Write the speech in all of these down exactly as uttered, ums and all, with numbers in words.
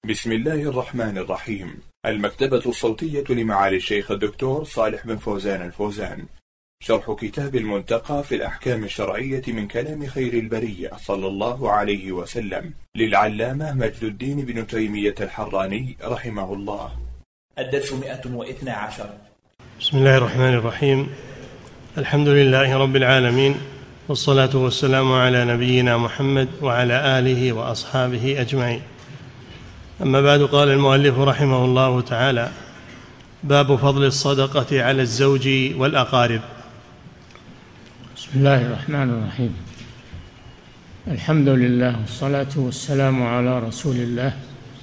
بسم الله الرحمن الرحيم. المكتبة الصوتية لمعالي الشيخ الدكتور صالح بن فوزان الفوزان، شرح كتاب المنتقى في الأحكام الشرعية من كلام خير البرية صلى الله عليه وسلم للعلامة مجد الدين بن تيمية الحراني رحمه الله. الدرس مئة واثنى عشر. بسم الله الرحمن الرحيم. الحمد لله رب العالمين، والصلاة والسلام على نبينا محمد وعلى آله وأصحابه أجمعين. أما بعد، قال المؤلف رحمه الله تعالى: باب فضل الصدقة على الزوج والأقارب. بسم الله الرحمن الرحيم. الحمد لله والصلاة والسلام على رسول الله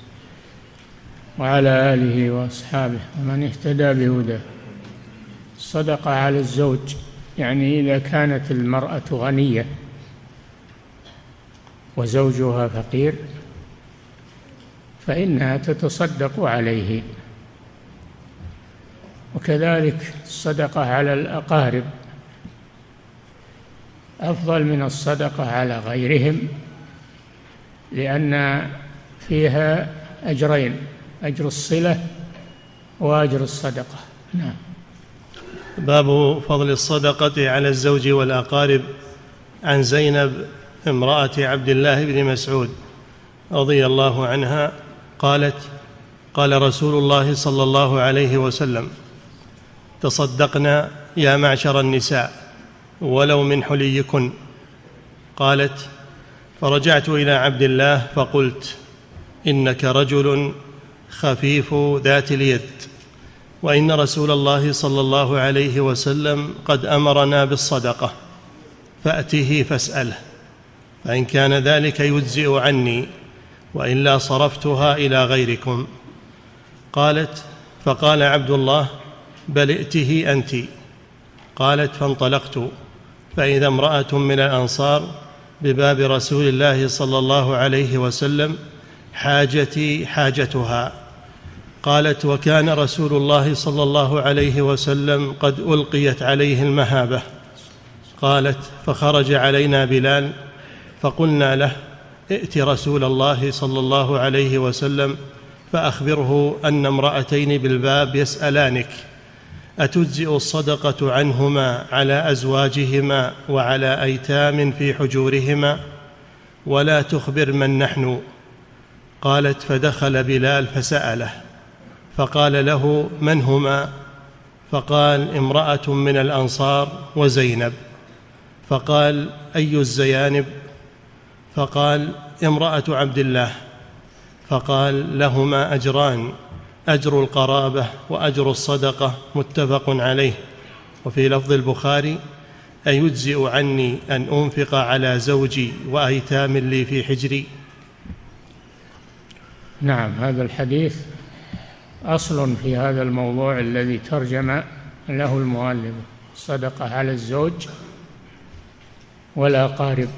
وعلى آله وأصحابه ومن اهتدى بهداه. الصدقة على الزوج يعني إذا كانت المرأة غنية وزوجها فقير فإنها تتصدق عليه، وكذلك الصدقة على الأقارب أفضل من الصدقة على غيرهم، لأن فيها أجرين: أجر الصلة وأجر الصدقة. نعم. باب فضل الصدقة على الزوج والأقارب. عن زينب امرأة عبد الله بن مسعود رضي الله عنها قالت: قال رسول الله صلى الله عليه وسلم: تصدقنا يا معشر النساء ولو من حليكن. قالت: فرجعت إلى عبد الله فقلت: إنك رجل خفيف ذات اليد، وإن رسول الله صلى الله عليه وسلم قد أمرنا بالصدقة، فأته فاسأله، فإن كان ذلك يجزئ عني، وإلا صرفتها إلى غيركم. قالت: فقال عبد الله: بل ائته أنت. قالت: فانطلقت فإذا امرأة من الأنصار بباب رسول الله صلى الله عليه وسلم حاجتي حاجتها. قالت: وكان رسول الله صلى الله عليه وسلم قد ألقيت عليه المهابة. قالت: فخرج علينا بلال فقلنا له: ائت رسول الله صلى الله عليه وسلم فأخبره أن امرأتين بالباب يسألانك أتجزئ الصدقة عنهما على أزواجهما وعلى أيتام في حجورهما، ولا تخبر من نحن. قالت: فدخل بلال فسأله فقال له: من هما؟ فقال: امرأة من الأنصار وزينب. فقال: أي الزيانب؟ فقال: امرأة عبد الله. فقال: لهما أجران: أجر القرابة وأجر الصدقة، متفق عليه. وفي لفظ البخاري: أيجزئ عني أن أنفق على زوجي وأيتام لي في حجري؟ نعم، هذا الحديث أصل في هذا الموضوع الذي ترجم له المؤلف: الصدقة على الزوج والأقارب.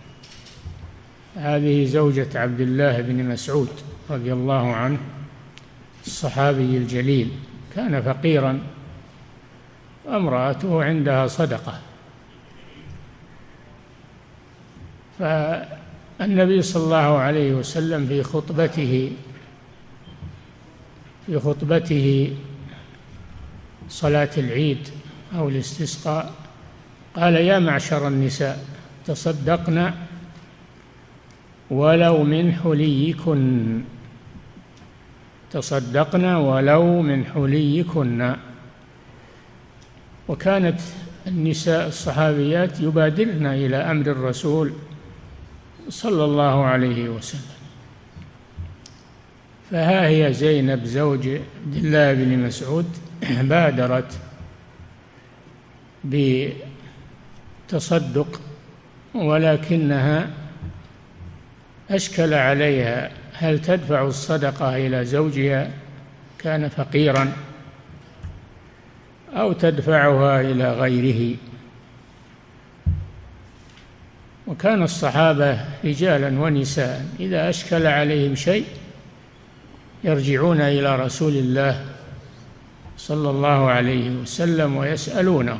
هذه زوجة عبد الله بن مسعود رضي الله عنه، الصحابي الجليل، كان فقيرا وامرأته عندها صدقة، فالنبي صلى الله عليه وسلم في خطبته في خطبته صلاة العيد أو الاستسقاء قال: يا معشر النساء تصدقن ولو من حليكن، تصدقن ولو من حليكن. وكانت النساء الصحابيات يبادرن إلى أمر الرسول صلى الله عليه وسلم، فها هي زينب زوج عبد الله بن مسعود بادرت بتصدق، ولكنها أشكل عليها هل تدفع الصدقة إلى زوجها كان فقيرا أو تدفعها إلى غيره. وكان الصحابة رجالا ونساء إذا أشكل عليهم شيء يرجعون إلى رسول الله صلى الله عليه وسلم ويسألونه،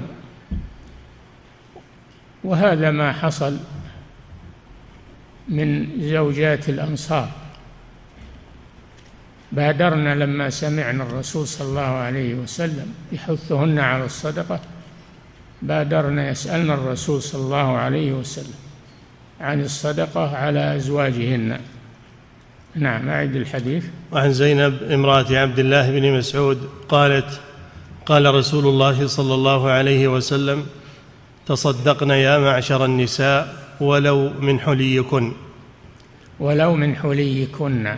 وهذا ما حصل من زوجات الأنصار. بادرنا لما سمعنا الرسول صلى الله عليه وسلم يحثهن على الصدقة، بادرنا يسألنا الرسول صلى الله عليه وسلم عن الصدقة على أزواجهن. نعم، أعد الحديث. وعن زينب امرأة عبد الله بن مسعود قالت: قال رسول الله صلى الله عليه وسلم: تصدقن يا معشر النساء ولو من حليكن. ولو من حليكن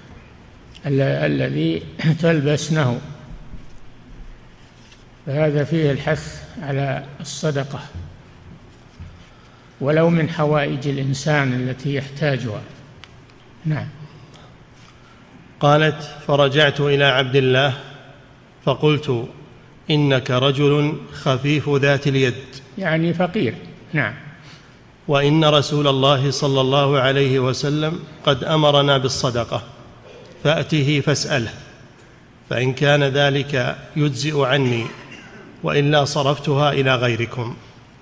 الذي تلبسنه، فهذا فيه الحث على الصدقة، ولو من حوائج الإنسان التي يحتاجها. نعم. قالت: فرجعت إلى عبد الله فقلت: إنك رجل خفيف ذات اليد، يعني فقير. نعم. وإن رسول الله صلى الله عليه وسلم قد أمرنا بالصدقة، فأته فاسأله، فإن كان ذلك يجزئ عني، وإلا صرفتها إلى غيركم.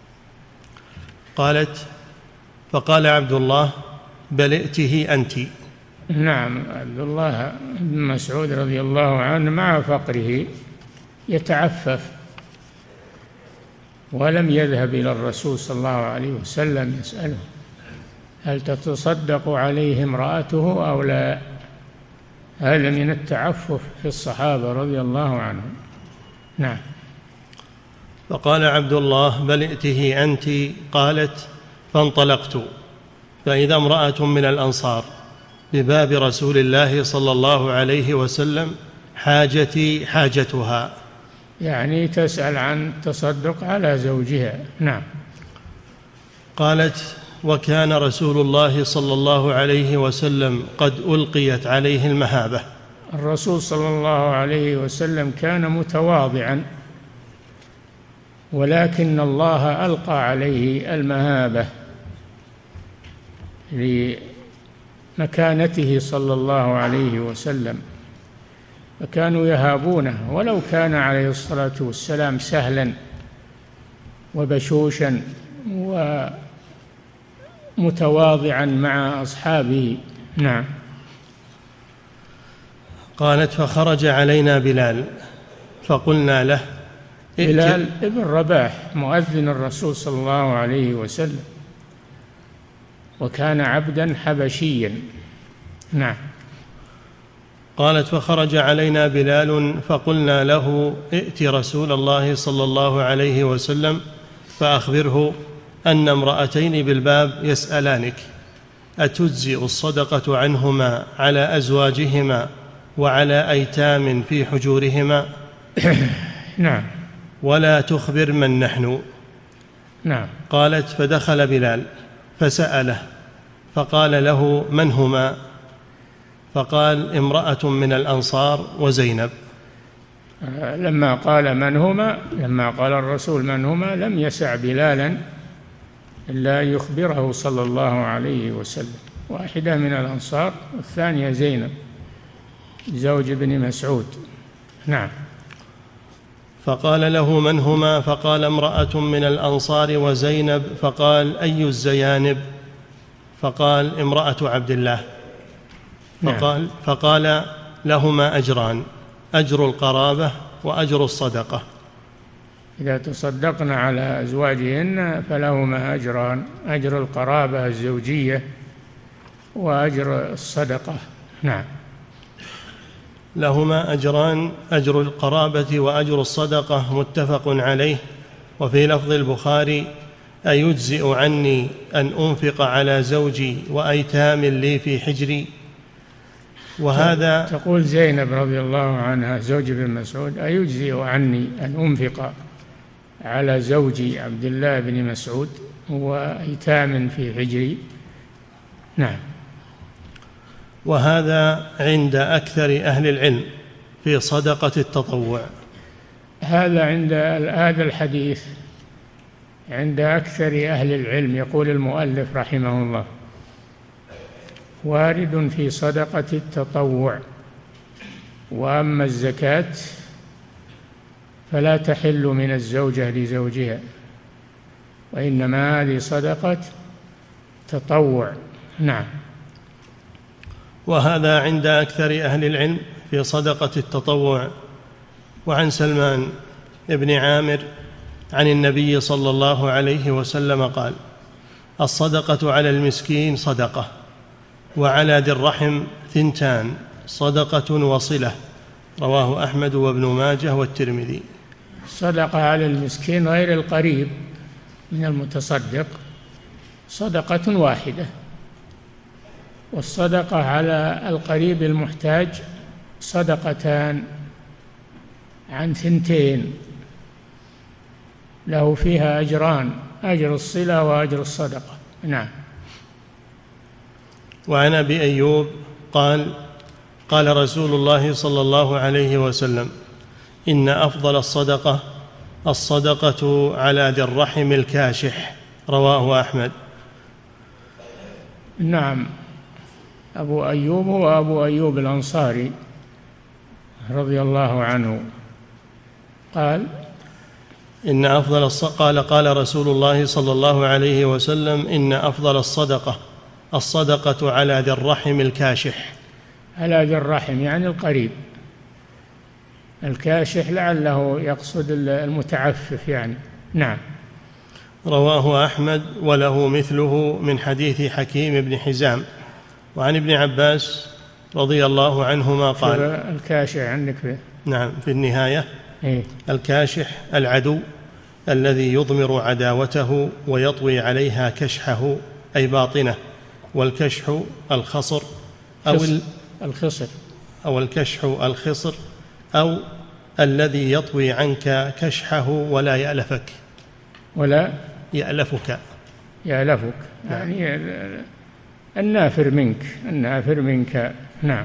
قالت: فقال عبد الله: بل ائته أنت. نعم، عبد الله بن مسعود رضي الله عنه مع فقره يتعفف، ولم يذهب إلى الرسول صلى الله عليه وسلم يسأله هل تتصدق عليه امرأته أو لا. هذا من التعفف في الصحابة رضي الله عنهم. نعم. فقال عبد الله: بل ائته أنت. قالت: فانطلقت فإذا امرأة من الأنصار بباب رسول الله صلى الله عليه وسلم حاجتي حاجتها، يعني تسأل عن التصدق على زوجها. نعم. قالت: وكان رسول الله صلى الله عليه وسلم قد ألقيت عليه المهابة. الرسول صلى الله عليه وسلم كان متواضعا، ولكن الله ألقى عليه المهابة لمكانته صلى الله عليه وسلم، فكانوا يهابونه، ولو كان عليه الصلاة والسلام سهلا وبشوشا ومتواضعا مع أصحابه. نعم. قالت: فخرج علينا بلال فقلنا له: بلال ابن رباح مؤذن الرسول صلى الله عليه وسلم، وكان عبدا حبشيا. نعم. قالت: فخرج علينا بلال فقلنا له: ائت رسول الله صلى الله عليه وسلم فأخبره أن امرأتين بالباب يسألانك أتجزئ الصدقة عنهما على أزواجهما وعلى أيتام في حجورهما؟ نعم. ولا تخبر من نحن. نعم. قالت: فدخل بلال فسأله فقال له: من هما؟ فقال: امرأة من الأنصار وزينب. لما قال من هما، لما قال الرسول من هما، لم يسع بلالا إلا يخبره صلى الله عليه وسلم. واحدة من الأنصار والثانية زينب زوج ابن مسعود. نعم. فقال له: من هما؟ فقال: امرأة من الأنصار وزينب. فقال: أي الزيانب؟ فقال: امرأة عبد الله. فقال, فقال لهما أجران: أجر القرابة وأجر الصدقة. إذا تصدقن على أزواجهن فلهما أجران: أجر القرابة الزوجية وأجر الصدقة. نعم. لهما أجران: أجر القرابة وأجر الصدقة، متفق عليه. وفي لفظ البخاري: أيجزئ عني أن أنفق على زوجي وأيتام لي في حجري؟ وهذا تقول زينب رضي الله عنها زوج ابن مسعود: أيجزئ عني أن أنفق على زوجي عبد الله بن مسعود وأيتام في حجري؟ نعم. وهذا عند أكثر أهل العلم في صدقة التطوع. هذا عند هذا الحديث عند أكثر أهل العلم. يقول المؤلف رحمه الله: وارد في صدقة التطوع، وأما الزكاة فلا تحل من الزوجة لزوجها، وإنما هذه صدقة تطوع. نعم. وهذا عند أكثر أهل العلم في صدقة التطوع. وعن سلمان بن عامر عن النبي صلى الله عليه وسلم قال: الصدقة على المسكين صدقة، وعلى ذي الرحم ثنتان، صدقة وصلة. رواه أحمد وابن ماجه والترمذي. الصدقة على المسكين غير القريب من المتصدق صدقة واحدة، والصدقة على القريب المحتاج صدقتان عن ثنتين، له فيها أجران، أجر الصلة وأجر الصدقة. نعم. وعن أبي أيوب قال: قال رسول الله صلى الله عليه وسلم: إن أفضل الصدقة الصدقة على ذي الرحم الكاشح. رواه أحمد. نعم. أبو أيوب هو أبو أيوب الأنصاري رضي الله عنه قال: إن أفضل الص... قال قال رسول الله صلى الله عليه وسلم: إن أفضل الصدقة الصدقة على ذي الرحم الكاشح. على ذي الرحم يعني القريب، الكاشح لعله يقصد المتعفف يعني. نعم. رواه أحمد وله مثله من حديث حكيم بن حزام. وعن ابن عباس رضي الله عنهما قال: الكاشح عندك فيه؟ نعم، في النهاية. إيه؟ الكاشح العدو الذي يضمر عداوته ويطوي عليها كشحه أي باطنه، والكشح الخصر أو الخصر أو الكشح الخصر أو الذي يطوي عنك كشحه ولا يألفك ولا يألفك يألفك يعني النافر منك النافر منك. نعم.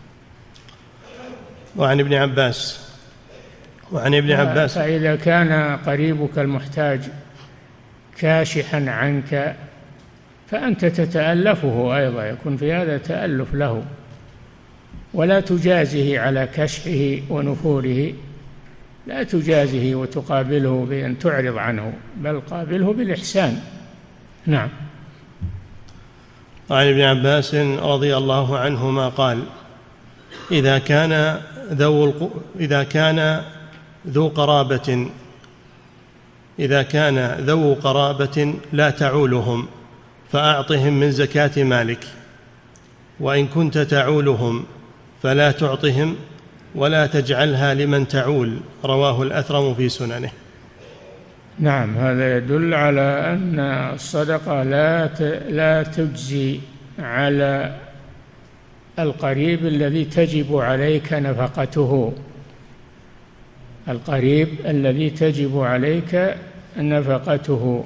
وعن ابن عباس وعن ابن عباس فإذا كان قريبك المحتاج كاشحا عنك فأنت تتألفه أيضا، يكون في هذا تألف له، ولا تجازه على كشحه ونفوره، لا تجازه وتقابله بأن تعرض عنه، بل قابله بالإحسان. نعم. وعن ابن عباس رضي الله عنهما قال: إذا كان ذو إذا كان ذو قرابة إذا كان ذو قرابة لا تعولهم فأعطهم من زكاة مالك، وإن كنت تعولهم فلا تعطهم ولا تجعلها لمن تعول. رواه الأثرم في سننه. نعم. هذا يدل على أن الصدقة لا لا تجزي على القريب الذي تجب عليك نفقته، القريب الذي تجب عليك نفقته،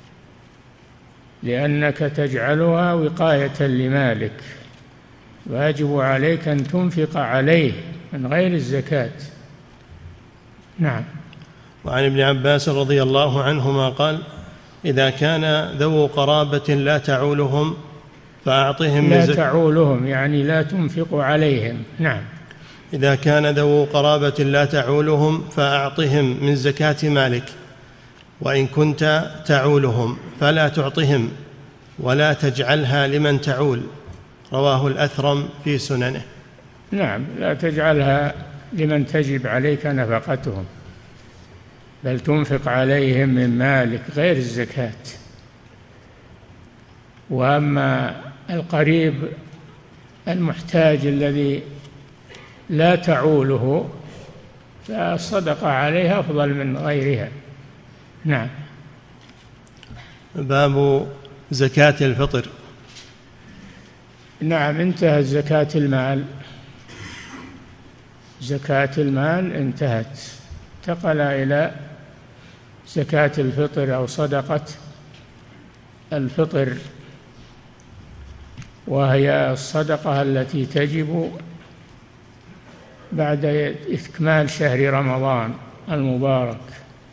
لأنك تجعلها وقاية لمالك، واجب عليك أن تنفق عليه من غير الزكاة. نعم. وعن ابن عباس رضي الله عنهما قال: إذا كان ذو قرابة لا تعولهم فأعطهم لا من زك... تعولهم يعني لا تنفق عليهم. نعم. إذا كان ذو قرابة لا تعولهم فأعطهم من زكاة مالك، وإن كنت تعولهم فلا تعطهم ولا تجعلها لمن تعول. رواه الأثرم في سننه. نعم. لا تجعلها لمن تجب عليك نفقتهم، بل تنفق عليهم من مالك غير الزكاة. وأما القريب المحتاج الذي لا تعوله فالصدقة عليها أفضل من غيرها. نعم. باب زكاة الفطر. نعم. انتهت زكاة المال، زكاة المال انتهت، انتقل إلى زكاة الفطر أو صدقة الفطر، وهي الصدقة التي تجب بعد إكمال شهر رمضان المبارك،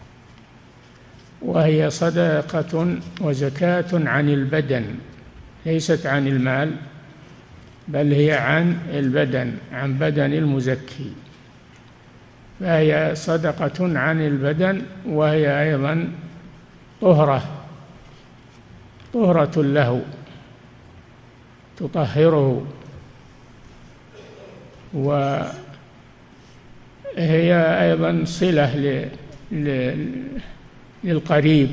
وهي صدقة وزكاة عن البدن، ليست عن المال، بل هي عن البدن، عن بدن المزكي، فهي صدقة عن البدن، وهي أيضا طهرة طهرة له، تطهره. هي أيضا صلة ل... ل... للقريب.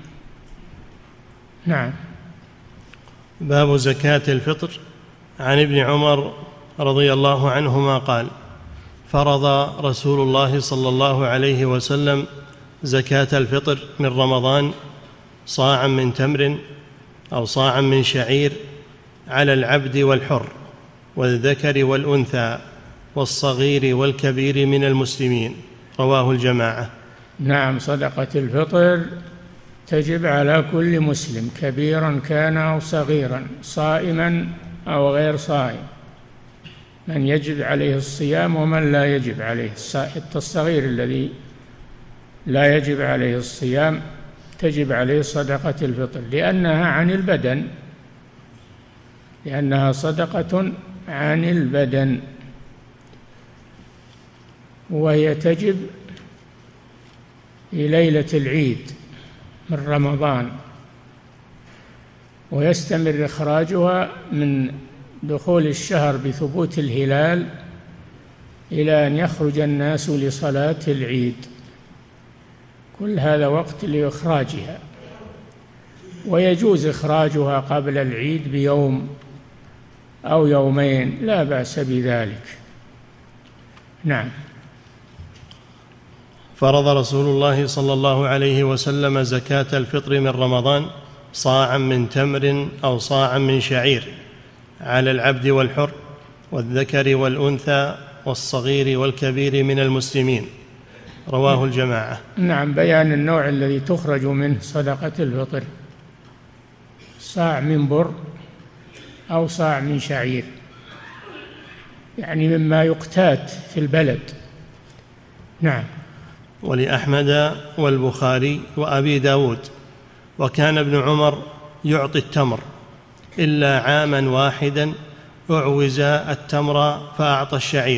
نعم. باب زكاة الفطر. عن ابن عمر رضي الله عنهما قال: فرض رسول الله صلى الله عليه وسلم زكاة الفطر من رمضان صاعا من تمر أو صاعا من شعير على العبد والحر والذكر والأنثى والصغير والكبير من المسلمين. رواه الجماعة. نعم، صدقة الفطر تجب على كل مسلم كبيرا كان أو صغيرا، صائما أو غير صائم، من يجب عليه الصيام ومن لا يجب عليه. الصغير الذي لا يجب عليه الصيام تجب عليه صدقة الفطر، لأنها عن البدن، لأنها صدقة عن البدن، وهي تجب في ليلة العيد من رمضان، ويستمر إخراجها من دخول الشهر بثبوت الهلال إلى أن يخرج الناس لصلاة العيد، كل هذا وقت لإخراجها، ويجوز إخراجها قبل العيد بيوم أو يومين، لا بأس بذلك. نعم. فرض رسول الله صلى الله عليه وسلم زكاة الفطر من رمضان صاعا من تمر أو صاعا من شعير على العبد والحر والذكر والأنثى والصغير والكبير من المسلمين. رواه الجماعة. نعم، بيان النوع الذي تخرج منه صدقة الفطر: صاع من بر أو صاع من شعير، يعني مما يقتات في البلد. نعم. ولأحمد والبخاري وأبي داود: وكان ابن عمر يعطي التمر إلا عاما واحدا أعوز التمر فأعطى الشعير.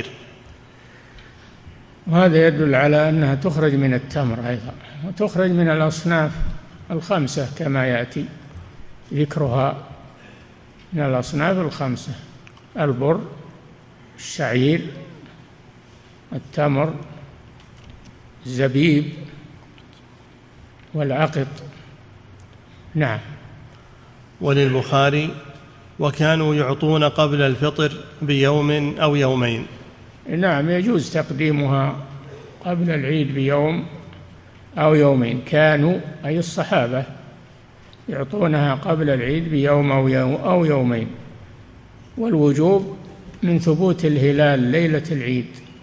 وهذا يدل على أنها تخرج من التمر أيضا، وتخرج من الأصناف الخمسة كما يأتي ذكرها، من الأصناف الخمسة: البر، الشعير، التمر، الزبيب، والعقط. نعم. وللبخاري: وكانوا يعطون قبل الفطر بيوم أو يومين. نعم، يجوز تقديمها قبل العيد بيوم أو يومين. كانوا أي الصحابة يعطونها قبل العيد بيوم أو يوم أو يومين، والوجوب من ثبوت الهلال ليلة العيد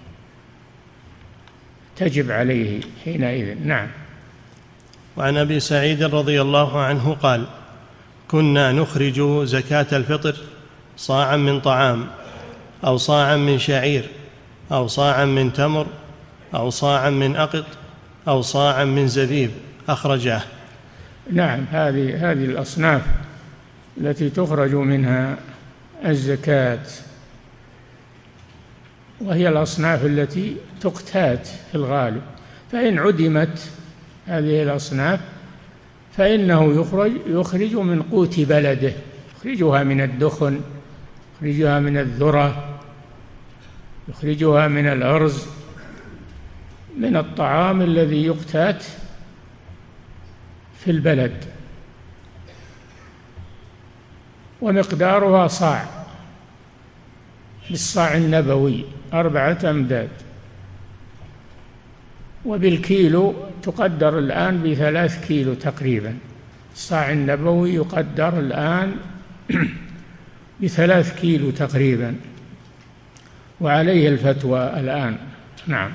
تجب عليه حينئذ. نعم. وعن أبي سعيد رضي الله عنه قال: كنا نخرج زكاة الفطر صاعا من طعام أو صاعا من شعير أو صاعا من تمر أو صاعا من أقط أو صاعا من زبيب. أخرجاه. نعم، هذه هذه الأصناف التي تخرج منها الزكاة، وهي الأصناف التي تقتات في الغالب، فإن عدمت هذه الأصناف فإنه يخرج يخرج من قوت بلده، يخرجها من الدخن، يخرجها من الذرة، يخرجها من الأرز، من الطعام الذي يقتات في البلد، ومقدارها صاع بالصاع النبوي أربعة أمداد، وبالكيلو تقدر الآن بثلاث كيلو تقريبا. الصاع النبوي يقدر الآن بثلاث كيلو تقريبا، وعليه الفتوى الآن. نعم.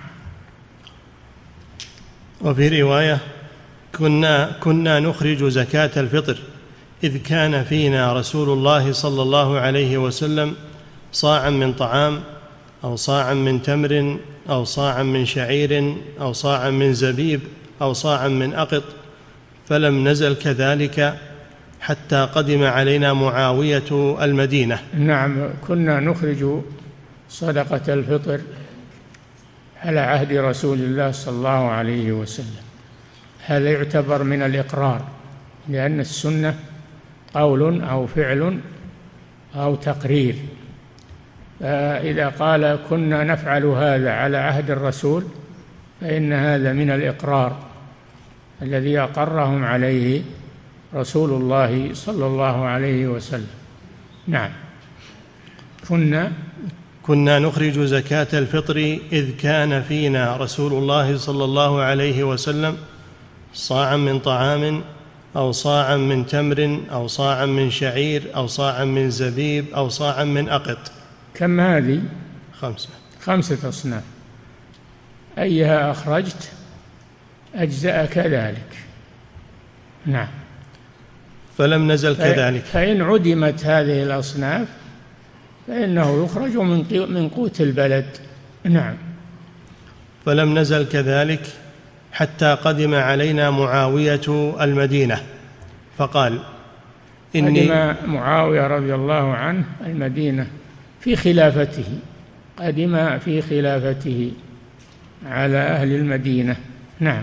وفي رواية: كنا, كنا نخرج زكاة الفطر إذ كان فينا رسول الله صلى الله عليه وسلم صاعا من طعام أو صاعا من تمر أو صاعا من شعير أو صاعا من زبيب أو صاعا من أقط، فلم نزل كذلك حتى قدم علينا معاوية المدينة. نعم، كنا نخرج صدقة الفطر على عهد رسول الله صلى الله عليه وسلم. هذا يعتبر من الإقرار، لأن السنة قول أو فعل أو تقرير، فإذا قال كنا نفعل هذا على عهد الرسول فإن هذا من الإقرار الذي أقرهم عليه رسول الله صلى الله عليه وسلم. نعم. كنا كنا نخرج زكاة الفطر إذ كان فينا رسول الله صلى الله عليه وسلم صاعا من طعام أو صاعا من تمر أو صاعا من شعير أو صاعا من زبيب أو صاعا من أقط. كم هذه؟ خمسة خمسة أصناف، أيها أخرجت أجزأ كذلك. نعم. فلم نزل كذلك. فإن عدمت هذه الأصناف فإنه يخرج من قوت البلد. نعم. فلم نزل كذلك حتى قدم علينا معاوية المدينة فقال إني قدم معاوية رضي الله عنه المدينة في خلافته، قدم في خلافته على أهل المدينة. نعم.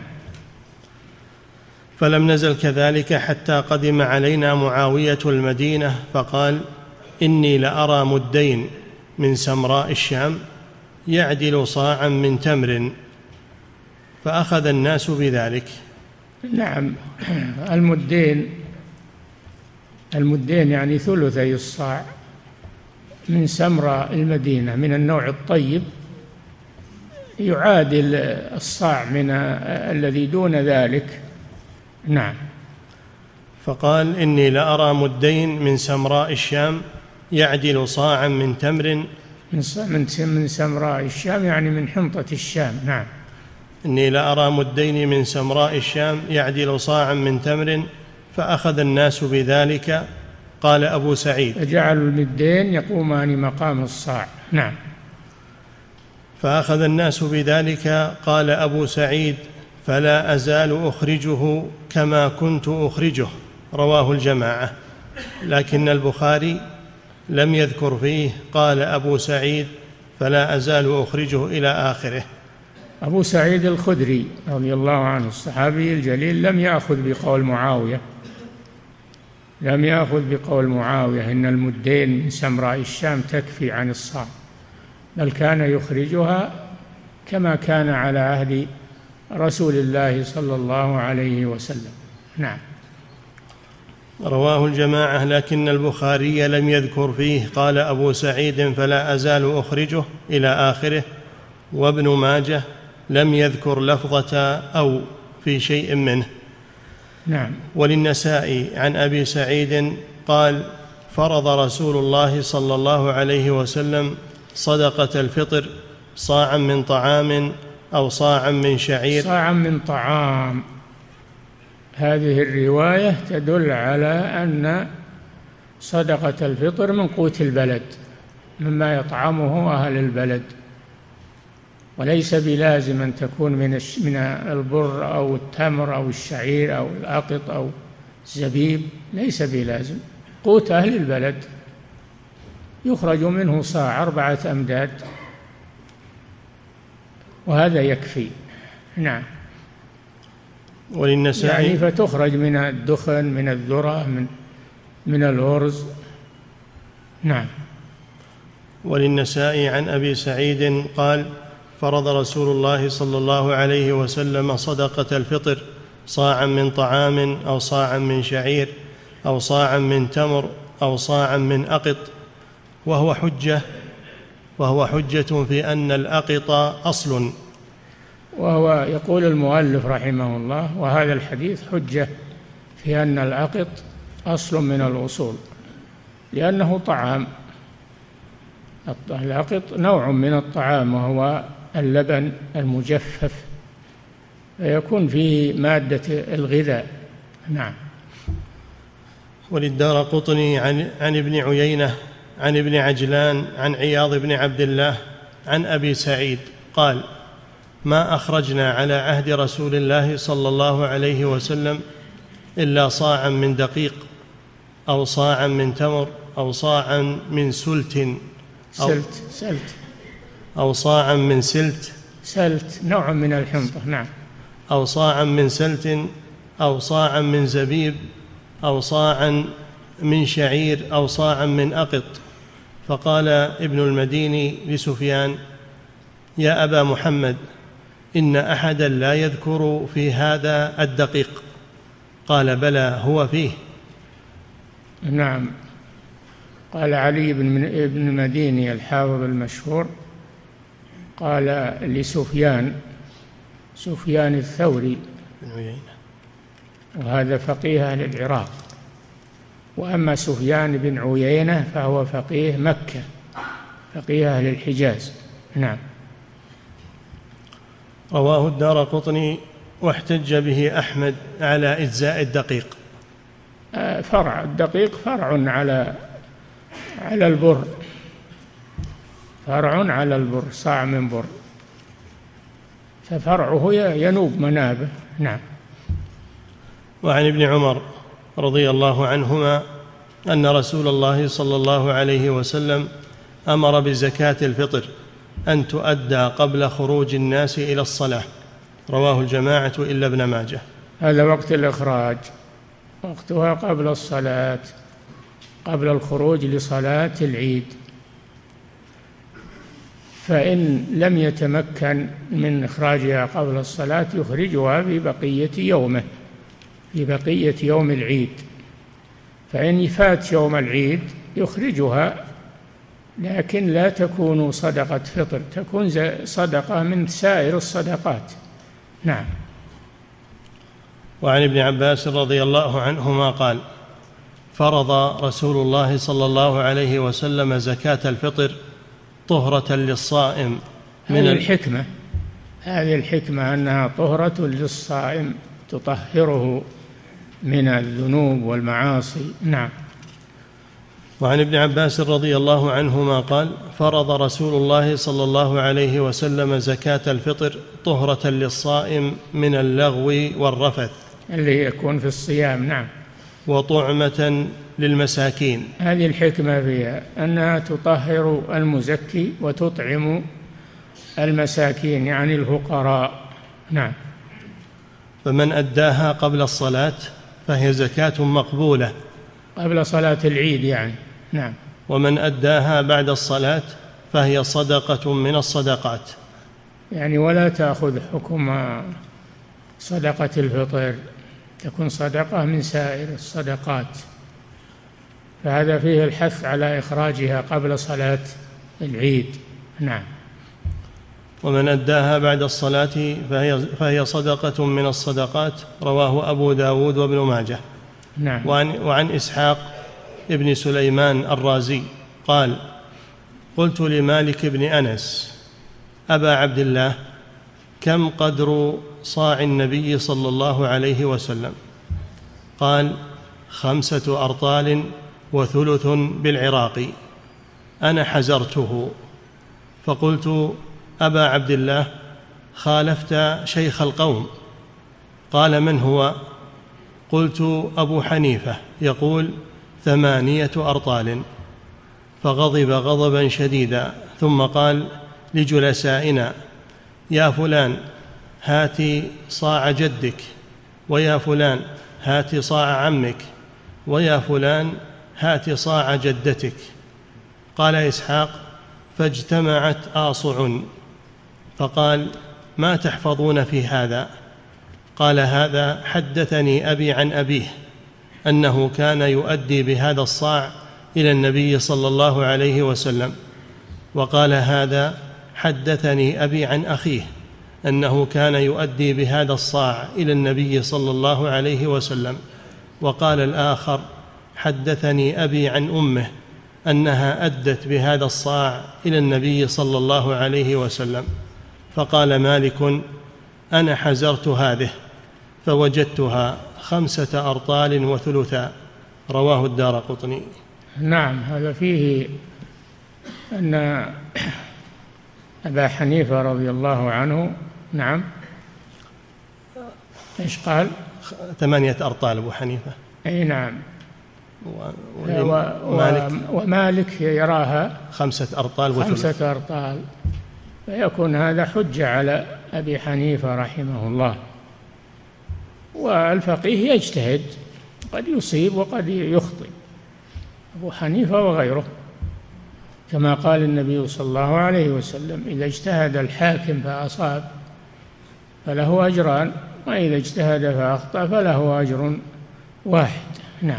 فلم نزل كذلك حتى قدم علينا معاوية المدينة فقال إني لأرى مدين من سمراء الشام يعدل صاعا من تمر، فأخذ الناس بذلك. نعم. المدين المدين يعني ثلثي الصاع من سمراء المدينة من النوع الطيب، يعادل الصاع من الذي دون ذلك. نعم. فقال إني لأرى مدين من سمراء الشام يعدل صاعا من تمر، من سمراء الشام يعني من حنطة الشام. نعم. إني لأرى مدين من سمراء الشام يعدل صاعا من تمر، فأخذ الناس بذلك. قال أبو سعيد فجعلوا المدين يقومان مقام الصاع. نعم. فأخذ الناس بذلك. قال أبو سعيد فلا أزال أخرجه كما كنت أخرجه. رواه الجماعة، لكن البخاري لم يذكر فيه قال أبو سعيد فلا أزال أخرجه إلى آخره. أبو سعيد الخدري رضي الله عنه الصحابي الجليل لم يأخذ بقول معاوية، لم يأخذ بقول معاوية إن المدين من سمراء الشام تكفي عن الصاع، بل كان يخرجها كما كان على عهد رسول الله صلى الله عليه وسلم. نعم. رواه الجماعة، لكن البخاري لم يذكر فيه قال أبو سعيد فلا أزال أخرجه إلى آخره. وابن ماجه لم يذكر لفظة أو في شيء منه. نعم. وللنسائي عن أبي سعيد قال فرض رسول الله صلى الله عليه وسلم صدقة الفطر صاعا من طعام أو صاعا من شعير. صاعا من طعام، هذه الرواية تدل على أن صدقة الفطر من قوت البلد، مما يطعمه أهل البلد، وليس بلازم أن تكون من من البر أو التمر أو الشعير أو الأقط أو الزبيب، ليس بلازم. قوت أهل البلد يخرج منه صاع أربعة أمداد وهذا يكفي. نعم. وللنسائي يعني فتخرج من الدخن، من الذرة، من من الأرز. نعم. وللنسائي عن أبي سعيد قال فرض رسول الله صلى الله عليه وسلم صدقة الفطر صاعا من طعام أو صاعا من شعير أو صاعا من تمر أو صاعا من أقط، وهو حجة وهو حجة في أن الأقط أصل. وهو يقول المؤلف رحمه الله وهذا الحديث حجة في أن الأقط أصل من الأصول، لأنه طعام. الأقط نوع من الطعام وهو اللبن المجفف، فيكون فيه مادة الغذاء. نعم. وللدارقطني عن, عن ابن عيينة عن ابن عجلان عن عياض بن عبد الله عن أبي سعيد قال ما أخرجنا على عهد رسول الله صلى الله عليه وسلم إلا صاعا من دقيق أو صاعا من تمر أو صاعا من سلت أو سلت سلت أو صاعا من سلت سلت نوع من الحنطة. نعم. أو صاعا من سلت أو صاعا من زبيب أو صاعا من شعير أو صاعا من أقط، فقال ابن المديني لسفيان: يا أبا محمد، إن أحدا لا يذكر في هذا الدقيق. قال: بلى، هو فيه. نعم. قال علي بن ابن المديني الحافظ المشهور، قال لسفيان، سفيان الثوري، وهذا فقيه أهل العراق، وأما سفيان بن عيينة فهو فقيه مكة، فقيه أهل الحجاز. نعم. رواه الدارقطني واحتج به أحمد على إجزاء الدقيق. فرع الدقيق فرع على على البر، فرع على البر، صاع من بر، ففرعه ينوب منابه. نعم. وعن ابن عمر رضي الله عنهما أن رسول الله صلى الله عليه وسلم أمر بزكاة الفطر أن تؤدى قبل خروج الناس إلى الصلاة. رواه الجماعة إلا ابن ماجه. هذا وقت الإخراج، وقتها قبل الصلاة، قبل الخروج لصلاة العيد. فإن لم يتمكن من إخراجها قبل الصلاة يخرجها في بقية يومه، في بقية يوم العيد. فإن فات يوم العيد يخرجها، لكن لا تكون صدقة فطر، تكون صدقة من سائر الصدقات. نعم. وعن ابن عباس رضي الله عنهما قال: فرض رسول الله صلى الله عليه وسلم زكاة الفطر طهرة للصائم. من هذه الحكمة، هذه الحكمة أنها طهرة للصائم، تطهره من الذنوب والمعاصي. نعم. وعن ابن عباس رضي الله عنهما قال: فرض رسول الله صلى الله عليه وسلم زكاة الفطر طهرة للصائم من اللغو والرفث، اللي يكون في الصيام. نعم. وطعمة للمساكين. هذه الحكمة فيها أنها تطهر المزكي وتطعم المساكين، يعني الفقراء. نعم. فمن أداها قبل الصلاة فهي زكاة مقبولة، قبل صلاة العيد يعني. نعم. ومن أداها بعد الصلاة فهي صدقة من الصدقات، يعني ولا تأخذ حكم صدقة الفطر، تكون صدقة من سائر الصدقات. فهذا فيه الحث على إخراجها قبل صلاة العيد. نعم. ومن أداها بعد الصلاة فهي, فهي صدقة من الصدقات. رواه أبو داود وابن ماجه. نعم. وعن, وعن إسحاق ابن سليمان الرازي قال: قلت لمالك بن أنس: أبا عبد الله، كم قدر صاع النبي صلى الله عليه وسلم؟ قال: خمسة أرطال وثلث بالعراق. أنا حزرته. فقلت: أبا عبد الله، خالفت شيخ القوم. قال: من هو؟ قلت: أبو حنيفة يقول ثمانية أرطال. فغضب غضبا شديدا، ثم قال لجلسائنا: يا فلان، هات صاع جدك، ويا فلان هات صاع عمك، ويا فلان هات صاع جدتك. قال إسحاق: فاجتمعت آصع. فقال: ما تحفظون في هذا؟ قال: هذا حدثني أبي عن أبيه أنه كان يؤدي بهذا الصاع إلى النبي صلى الله عليه وسلم. وقال: هذا حدثني أبي عن أخيه أنه كان يؤدي بهذا الصاع إلى النبي صلى الله عليه وسلم. وقال الآخر: حدثني أبي عن أمه أنها أدت بهذا الصاع إلى النبي صلى الله عليه وسلم. فقال مالك: أنا حزرت هذه فوجدتها خمسة أرطال وثلثا. رواه الدارقطني. نعم. هذا فيه أن أبا حنيفة رضي الله عنه، نعم، إيش قال؟ ثمانية أرطال أبو حنيفة. أي نعم. ومالك, ومالك يراها خمسة أرطال وثلث. خمسة أرطال. فيكون هذا حجة على أبي حنيفة رحمه الله. والفقيه يجتهد، قد يصيب وقد يخطئ، أبو حنيفة وغيره. كما قال النبي صلى الله عليه وسلم: إذا اجتهد الحاكم فأصاب فله أجران، وإذا اجتهد فأخطأ فله أجر واحد. نعم.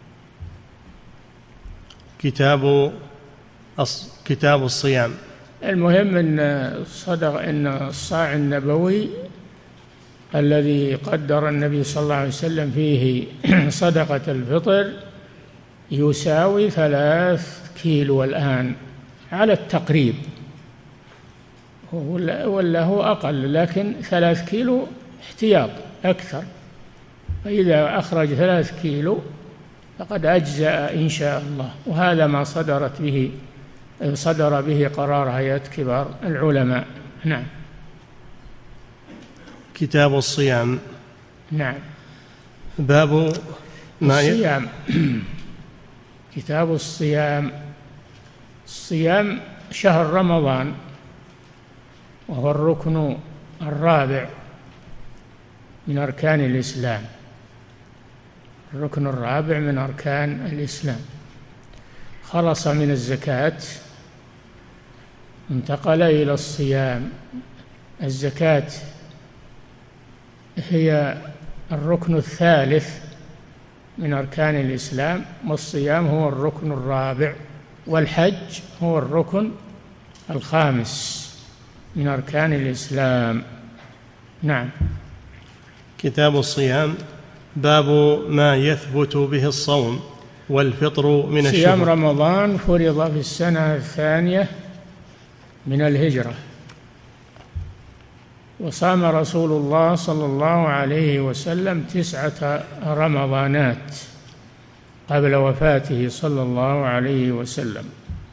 كتاب كتاب الصيام. المهم أن صدق أن الصاع النبوي الذي قدر النبي صلى الله عليه وسلم فيه صدقة الفطر يساوي ثلاث كيلو الآن على التقريب، ولا هو أقل، لكن ثلاث كيلو احتياط أكثر. فإذا أخرج ثلاث كيلو فقد أجزأ إن شاء الله. وهذا ما صدرت به صدر به قرار هيئة كبار العلماء. نعم. كتاب الصيام. نعم. باب ما الصيام. كتاب الصيام. الصيام شهر رمضان، وهو الركن الرابع من أركان الإسلام، الركن الرابع من أركان الإسلام. خلص من الزكاة انتقل إلى الصيام. الزكاة هي الركن الثالث من أركان الإسلام، والصيام هو الركن الرابع، والحج هو الركن الخامس من أركان الإسلام. نعم. كتاب الصيام. باب ما يثبت به الصوم والفطر من الشهور. صيام رمضان فرض في السنة الثانية من الهجرة، وصام رسول الله صلى الله عليه وسلم تسعة رمضانات قبل وفاته صلى الله عليه وسلم.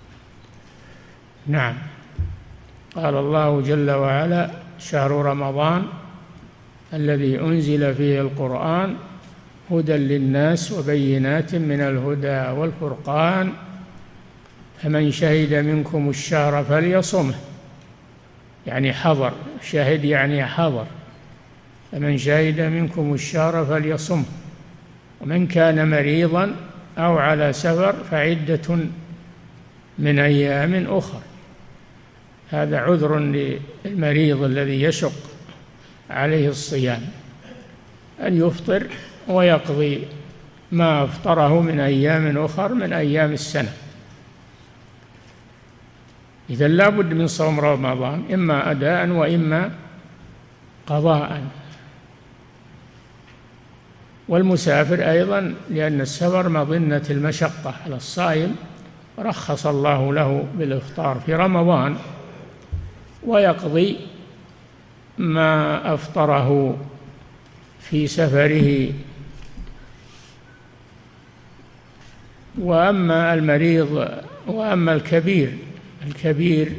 نعم. قال الله جل وعلا: شهر رمضان الذي أنزل فيه القرآن هدى للناس وبينات من الهدى والفرقان فمن شهد منكم الشهر فليصمه، يعني حضر، شهد يعني حضر. فمن شهد منكم الشهر فليصمه، ومن كان مريضا أو على سفر فعدة من أيام أخر. هذا عذر للمريض الذي يشق عليه الصيام أن يفطر ويقضي ما أفطره من أيام أخر من أيام السنة. إذن لا بد من صوم رمضان، إما أداء وإما قضاء. والمسافر أيضا، لأن السفر مظنة المشقة على الصائم، رخص الله له بالإفطار في رمضان ويقضي ما أفطره في سفره. وأما المريض وأما الكبير الكبير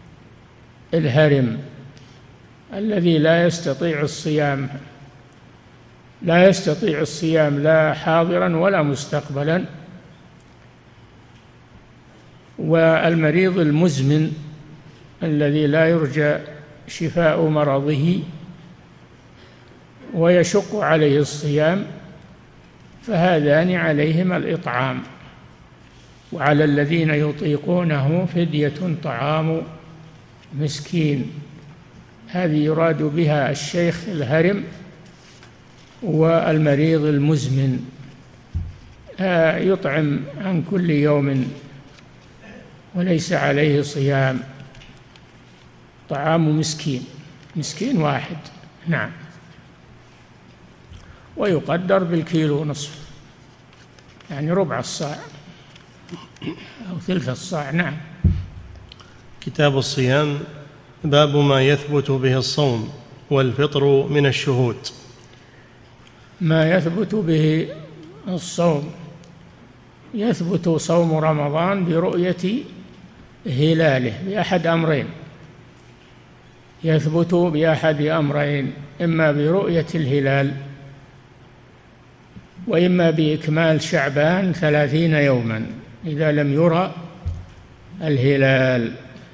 الهرم الذي لا يستطيع الصيام لا يستطيع الصيام لا حاضرا ولا مستقبلا، والمريض المزمن الذي لا يرجى شفاء مرضه ويشق عليه الصيام، فهذان عليهما الإطعام. وعلى الذين يطيقونه فدية طعام مسكين. هذه يراد بها الشيخ الهرم والمريض المزمن، يطعم عن كل يوم وليس عليه صيام، طعام مسكين، مسكين واحد. نعم. ويقدر بالكيلو نصف، يعني ربع الصاع أو ثلث الصاع. نعم. كتاب الصيام. باب ما يثبت به الصوم والفطر من الشهود. ما يثبت به الصوم: يثبت صوم رمضان برؤية هلاله بأحد أمرين، يثبت بأحد أمرين، إما برؤية الهلال وإما بإكمال شعبان ثلاثين يوما إذا لم يرى الهلال.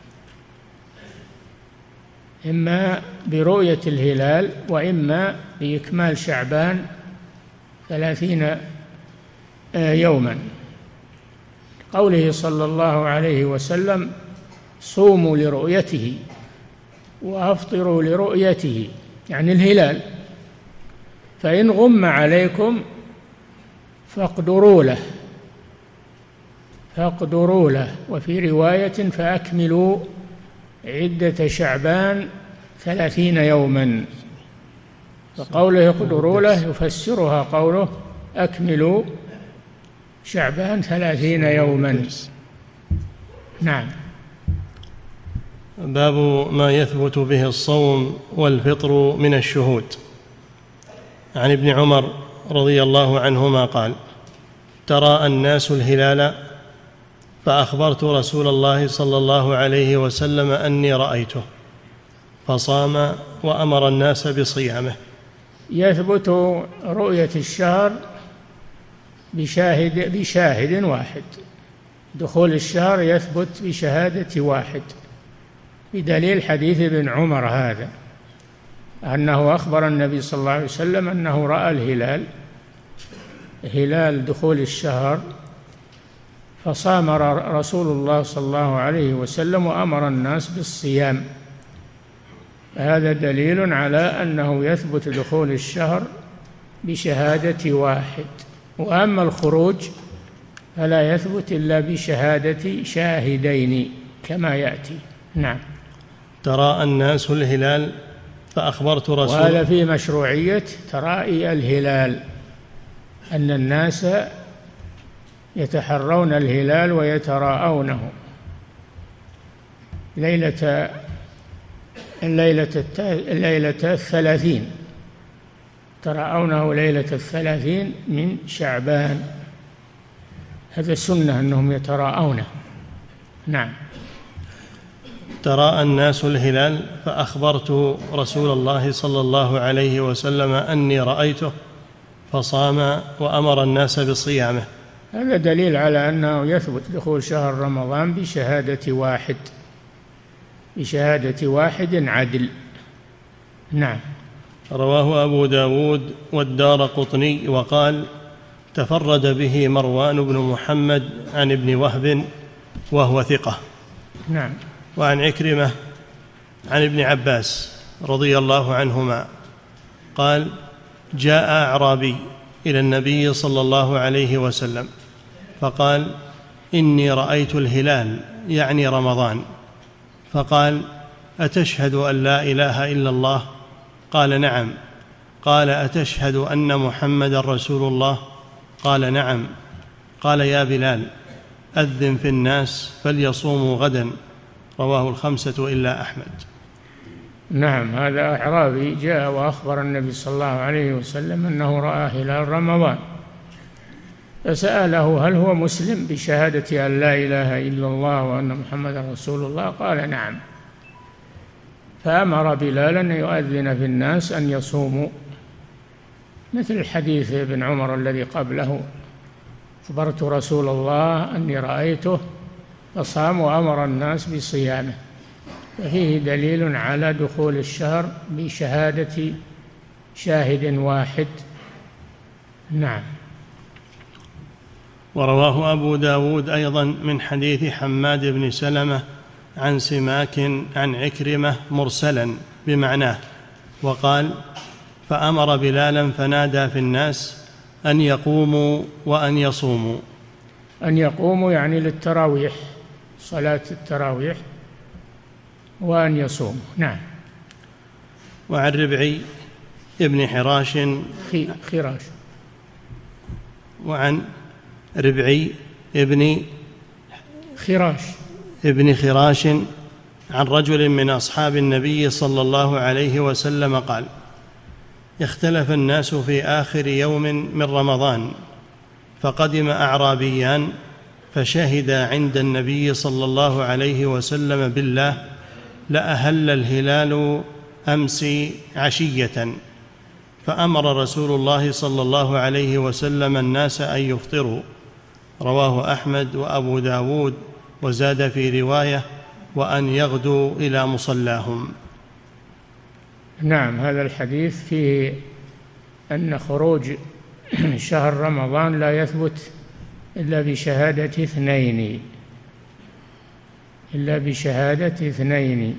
إما برؤية الهلال وإما بإكمال شعبان ثلاثين يوما. قوله صلى الله عليه وسلم: صوموا لرؤيته وأفطروا لرؤيته، يعني الهلال، فإن غم عليكم فاقدروا له فاقدروا له وفي رواية: فأكملوا عدة شعبان ثلاثين يوما. فقوله اقدروا له يفسرها قوله: أكملوا شعبان ثلاثين يوما. نعم. باب ما يثبت به الصوم والفطر من الشهود. عن ابن عمر رضي الله عنهما قال: تراءى الناس الهلال فأخبرت رسول الله صلى الله عليه وسلم أني رأيته فصام وأمر الناس بصيامه. يثبت رؤية الشهر بشاهد بشاهد واحد، دخول الشهر يثبت بشهادة واحد، بدليل حديث ابن عمر هذا، أنه أخبر النبي صلى الله عليه وسلم أنه رأى الهلال، هلال دخول الشهر، فصام رسول الله صلى الله عليه وسلم وأمر الناس بالصيام. هذا دليل على أنه يثبت دخول الشهر بشهادة واحد. وأما الخروج فلا يثبت إلا بشهادة شاهدين كما يأتي. نعم. تراءى الناس الهلال فأخبرت رسول وهذا في مشروعية ترائي الهلال، أن الناس يتحرون الهلال ويتراءونه ليلة الليلة الليلة الثلاثين، تراءونه ليلة الثلاثين من شعبان، هذا سنة أنهم يتراءونه. نعم. تراءى الناس الهلال فأخبرت رسول الله صلى الله عليه وسلم أني رأيته فصام وأمر الناس بصيامه. هذا دليل على أنه يثبت دخول شهر رمضان بشهادة واحد، بشهادة واحد عدل. نعم. رواه أبو داود والدارقطني وقال: تفرد به مروان بن محمد عن ابن وهب وهو ثقة. نعم. وعن عكرمة عن ابن عباس رضي الله عنهما قال: جاء أعرابي إلى النبي صلى الله عليه وسلم فقال: إني رأيت الهلال، يعني رمضان. فقال: أتشهد أن لا إله إلا الله؟ قال: نعم. قال: أتشهد أن محمد رسول الله؟ قال: نعم. قال: يا بلال أذن في الناس فليصوموا غدا. رواه الخمسة إلا أحمد. نعم. هذا أعرابي جاء وأخبر النبي صلى الله عليه وسلم أنه رأى هلال رمضان، فسأله: هل هو مسلم بشهادة أن لا إله إلا الله وأن محمد رسول الله؟ قال: نعم. فأمر بلالا أن يؤذن في الناس أن يصوموا، مثل الحديث ابن عمر الذي قبله: أخبرت رسول الله أني رأيته فصام وأمر الناس بصيامه. ففيه دليل على دخول الشهر بشهادة شاهد واحد. نعم. ورواه أبو داود أيضا من حديث حماد بن سلمة عن سماك عن عكرمة مرسلا بمعناه، وقال: فأمر بلالا فنادى في الناس أن يقوموا وأن يصوموا. أن يقوموا يعني للتراويح، صلاة التراويح، وأن يصوموا. نعم. وعن ربعي ابن حراش خراش وعن ربعي ابن خراش ابن خراش عن رجل من أصحاب النبي صلى الله عليه وسلم قال: اختلف الناس في آخر يوم من رمضان، فقدم أعرابيان فشهدا عند النبي صلى الله عليه وسلم بالله لأهل الهلال أمس عشية، فأمر رسول الله صلى الله عليه وسلم الناس أن يفطروا. رواه أحمد وأبو داود، وزاد في رواية: وأن يغدوا إلى مصلاهم. نعم. هذا الحديث فيه أن خروج شهر رمضان لا يثبت إلا بشهادة اثنين إلا بشهادة اثنين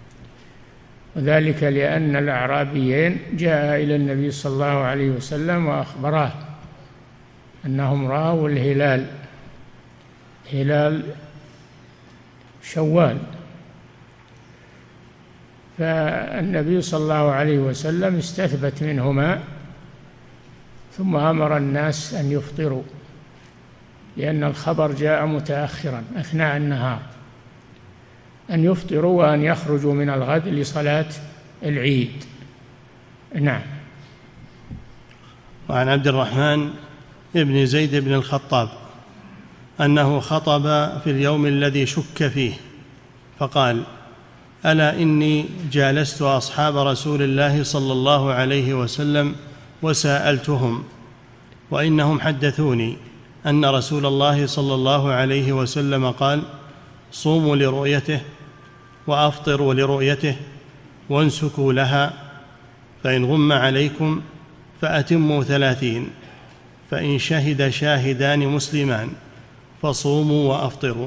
وذلك لأن الأعرابيين جاء إلى النبي صلى الله عليه وسلم وأخبراه أنهم رأوا الهلال هلال شوال، فالنبي صلى الله عليه وسلم استثبت منهما ثم أمر الناس أن يفطروا، لأن الخبر جاء متأخرا أثناء النهار، أن يفطروا وأن يخرجوا من الغد لصلاة العيد. نعم. وعن عبد الرحمن ابن زيد بن الخطاب أنه خطب في اليوم الذي شك فيه فقال: ألا إني جالست أصحاب رسول الله صلى الله عليه وسلم وسألتهم، وإنهم حدثوني أن رسول الله صلى الله عليه وسلم قال: صوموا لرؤيته وأفطروا لرؤيته وانسكوا لها، فإن غم عليكم فأتموا ثلاثين، فإن شهد شاهدان مسلمان فصوموا وأفطروا.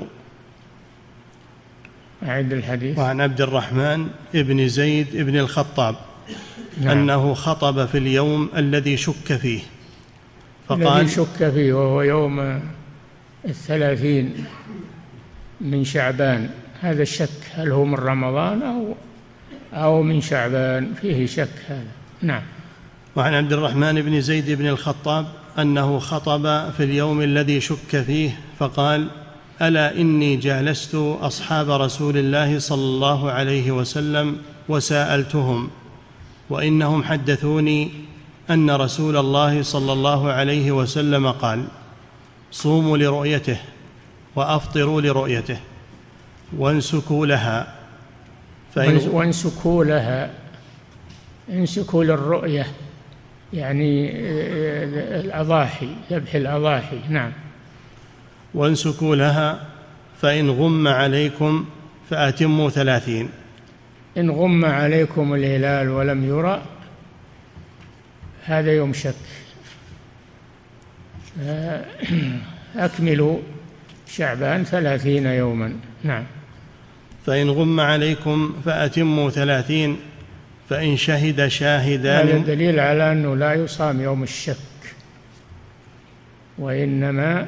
أعد الحديث. وعن عبد الرحمن ابن زيد ابن الخطاب نعم. أنه خطب في اليوم الذي شك فيه فقال الذي شك فيه وهو يوم الثلاثين من شعبان، هذا الشك هل هو من رمضان أو أو من شعبان، فيه شك هذا. نعم. وعن عبد الرحمن بن زيد بن الخطاب أنه خطب في اليوم الذي شك فيه فقال: ألا إني جالست أصحاب رسول الله صلى الله عليه وسلم وسألتهم، وإنهم حدثوني أن رسول الله صلى الله عليه وسلم قال: صوموا لرؤيته وأفطروا لرؤيته وانسكوا لها، فإن وانسكوا لها، انسكوا للرؤية يعني الأضاحي، ذبح الأضاحي. نعم. وانسكوا لها، فإن غم عليكم فأتموا ثلاثين. إن غم عليكم الهلال ولم يرى هذا يوم شك، أكملوا شعبان ثلاثين يوما. نعم. فإن غم عليكم فأتموا ثلاثين، فإن شهد شاهدان. هذا دليل على أنه لا يصام يوم الشك، وإنما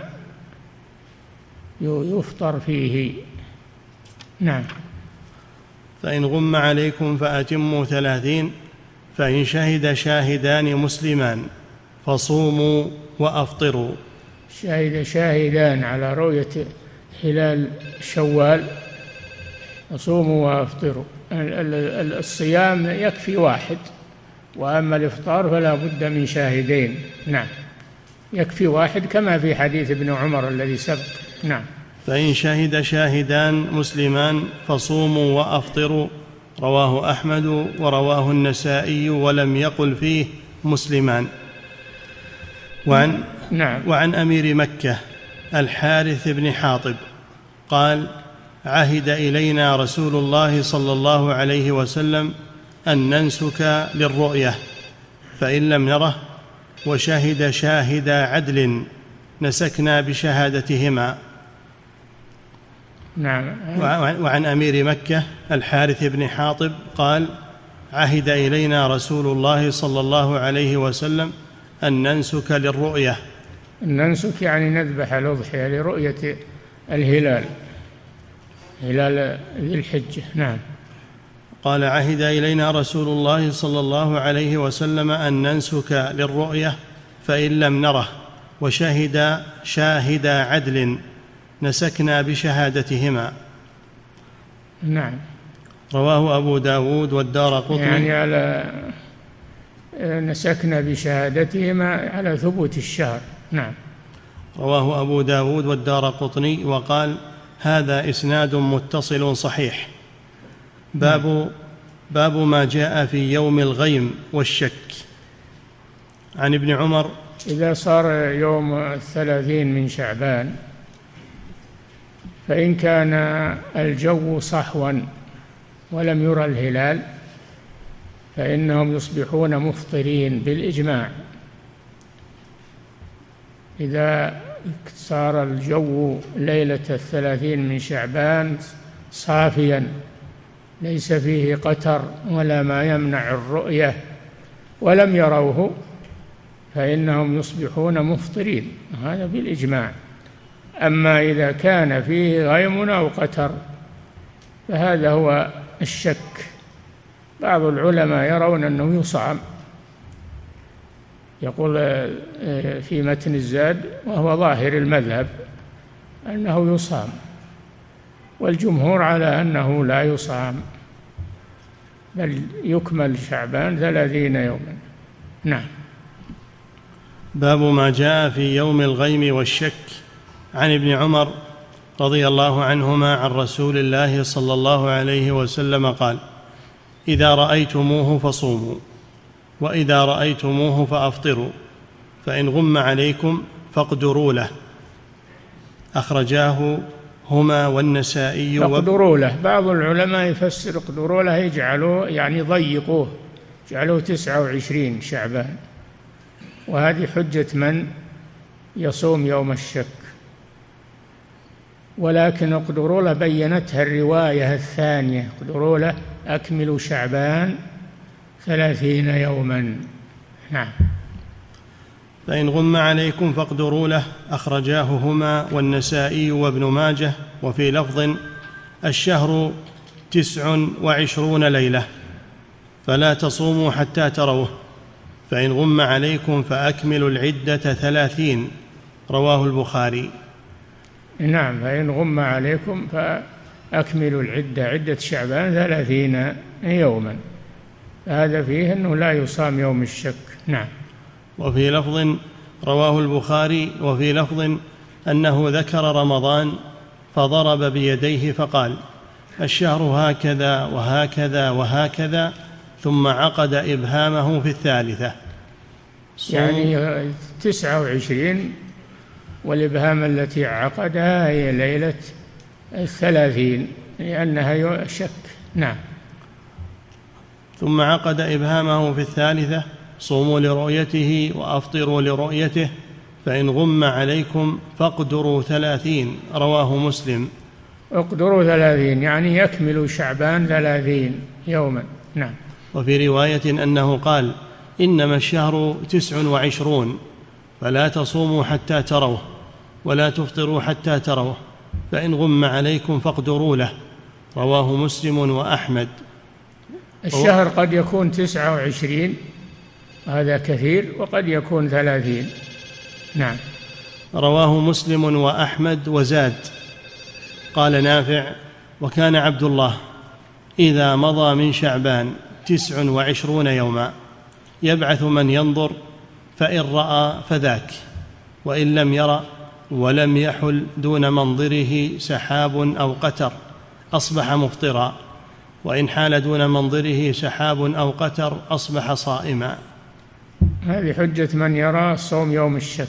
يفطر فيه. نعم. فإن غم عليكم فأتموا ثلاثين، فإن شهد شاهدان مسلمان فصوموا وأفطروا. شهد شاهدان على رؤية هلال شوال فصوموا وأفطروا. الصيام يكفي واحد، وأما الإفطار فلا بد من شاهدين. نعم. يكفي واحد كما في حديث ابن عمر الذي سبق. نعم. فإن شهد شاهدان مسلمان فصوموا وأفطروا. رواه أحمد ورواه النسائي ولم يقل فيه مسلمان. وعن, نعم. وعن أمير مكة الحارث بن حاطب قال: عهد إلينا رسول الله صلى الله عليه وسلم أن ننسك للرؤية، فإن لم نره وشهد شاهد عدل نسكنا بشهادتهما. نعم. وعن أمير مكة الحارث بن حاطب قال: عهد إلينا رسول الله صلى الله عليه وسلم أن ننسك للرؤية. ننسك يعني نذبح الأضحية لرؤية الهلال، هلال ذي الحجة. نعم. قال: عهد إلينا رسول الله صلى الله عليه وسلم أن ننسك للرؤية، فإن لم نره وشهد شاهد عدل نسكنا بشهادتهما. نعم. رواه أبو داود والدارقطني. يعني على نسكنا بشهادتهما على ثبوت الشهر. نعم. رواه أبو داود والدارقطني وقال: هذا إسناد متصل صحيح. باب باب ما جاء في يوم الغيم والشك. عن ابن عمر: إذا صار يوم الثلاثين من شعبان فإن كان الجو صحوا ولم يرى الهلال فإنهم يصبحون مفطرين بالإجماع. إذا صار الجو ليلة الثلاثين من شعبان صافيا ليس فيه قتر ولا ما يمنع الرؤية ولم يروه فإنهم يصبحون مفطرين، هذا بالإجماع. أما إذا كان فيه غيم أو قتر فهذا هو الشك. بعض العلماء يرون أنه يصام، يقول في متن الزاد وهو ظاهر المذهب أنه يصام، والجمهور على أنه لا يصام بل يكمل شعبان ثلاثين يوما. نعم. باب ما جاء في يوم الغيم والشك. عن ابن عمر رضي الله عنهما عن رسول الله صلى الله عليه وسلم قال: إذا رأيتموه فصوموا، وإذا رأيتموه فأفطروا، فإن غم عليكم فاقدروا له. أخرجاه هما والنسائي. اقدروا له، بعض العلماء يفسر اقدروا له يجعلوه يعني ضيقوه، جعلوه تسعة وعشرين شعبان، وهذه حجة من يصوم يوم الشك. ولكن اقدروا له بينتها الرواية الثانية، اقدروا له أكملوا شعبان ثلاثين يوما. نعم. فإن غم عليكم فاقدروا له. أخرجاه هما والنسائي وابن ماجه. وفي لفظ: الشهر تسع وعشرون ليلة فلا تصوموا حتى تروه، فإن غم عليكم فأكملوا العدة ثلاثين. رواه البخاري. نعم. فإن غم عليكم فأكملوا العدة، عدة شعبان ثلاثين يوما، هذا فيه أنه لا يصام يوم الشك. نعم. وفي لفظ رواه البخاري وفي لفظ أنه ذكر رمضان فضرب بيديه فقال: الشهر هكذا وهكذا وهكذا، ثم عقد إبهامه في الثالثة. يعني تسعة وعشرين، والإبهام التي عقدها هي ليلة الثلاثين لأنها شك. نعم. ثم عقد إبهامه في الثالثة: صوموا لرؤيته وأفطروا لرؤيته، فإن غم عليكم فاقدروا ثلاثين. رواه مسلم. اقدروا ثلاثين يعني يكملوا شعبان ثلاثين يوما. نعم. وفي رواية أنه قال: إنما الشهر تسع وعشرون فلا تصوموا حتى تروه ولا تفطروا حتى تروه، فإن غم عليكم فاقدروا له. رواه مسلم وأحمد. الشهر قد يكون تسعة وعشرين، هذا كثير، وقد يكون ثلاثين. نعم. رواه مسلم وأحمد. وزاد. قال نافع: وكان عبد الله إذا مضى من شعبان تسع وعشرون يوما يبعث من ينظر، فإن رأى فذاك، وإن لم يرى ولم يحل دون منظره سحاب أو قتر أصبح مفطرا، وإن حال دون منظره سحاب أو قتر أصبح صائما. هذه حجة من يرى صوم يوم الشك.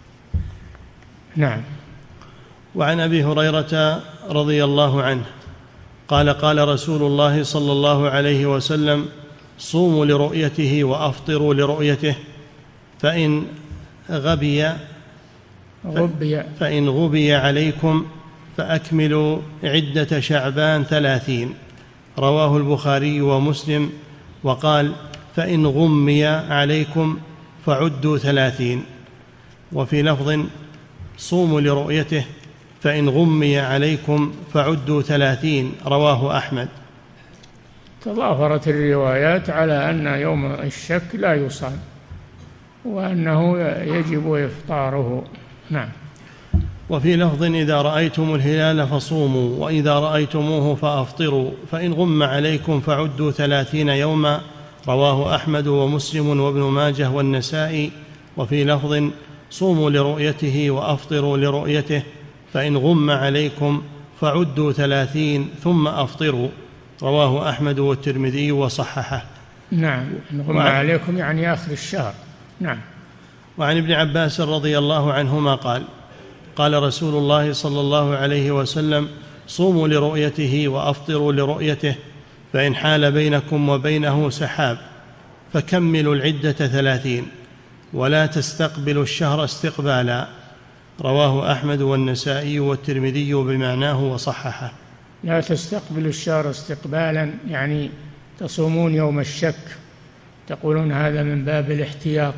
نعم. وعن أبي هريرة رضي الله عنه قال: قال رسول الله صلى الله عليه وسلم: صوموا لرؤيته وأفطروا لرؤيته، فإن غبي غبي فإن غبي عليكم فأكملوا عدة شعبان ثلاثين. رواه البخاري ومسلم. وقال: فإن غمي عليكم فعدوا ثلاثين. وفي لفظ: صوموا لرؤيته، فإن غمي عليكم فعدوا ثلاثين. رواه أحمد. تضافرت الروايات على أن يوم الشك لا يصام، وأنه يجب إفطاره. نعم. وفي لفظ: إذا رأيتم الهلال فصوموا، وإذا رأيتموه فأفطروا، فإن غم عليكم فعدوا ثلاثين يوما. رواه أحمد ومسلم وابن ماجه والنسائي. وفي لفظ: صوموا لرؤيته وأفطروا لرؤيته، فإن غم عليكم فعدوا ثلاثين ثم أفطروا. رواه أحمد والترمذي وصححه. نعم. غم وعن... عليكم يعني آخر الشهر. نعم. وعن ابن عباس رضي الله عنهما قال: قال رسول الله صلى الله عليه وسلم: صوموا لرؤيته وأفطروا لرؤيته، فإن حال بينكم وبينه سحاب فكملوا العدة ثلاثين، ولا تستقبلوا الشهر استقبالا. رواه أحمد والنسائي والترمذي بمعناه وصححه. لا تستقبل الشهر استقبالا يعني تصومون يوم الشك، تقولون هذا من باب الاحتياط.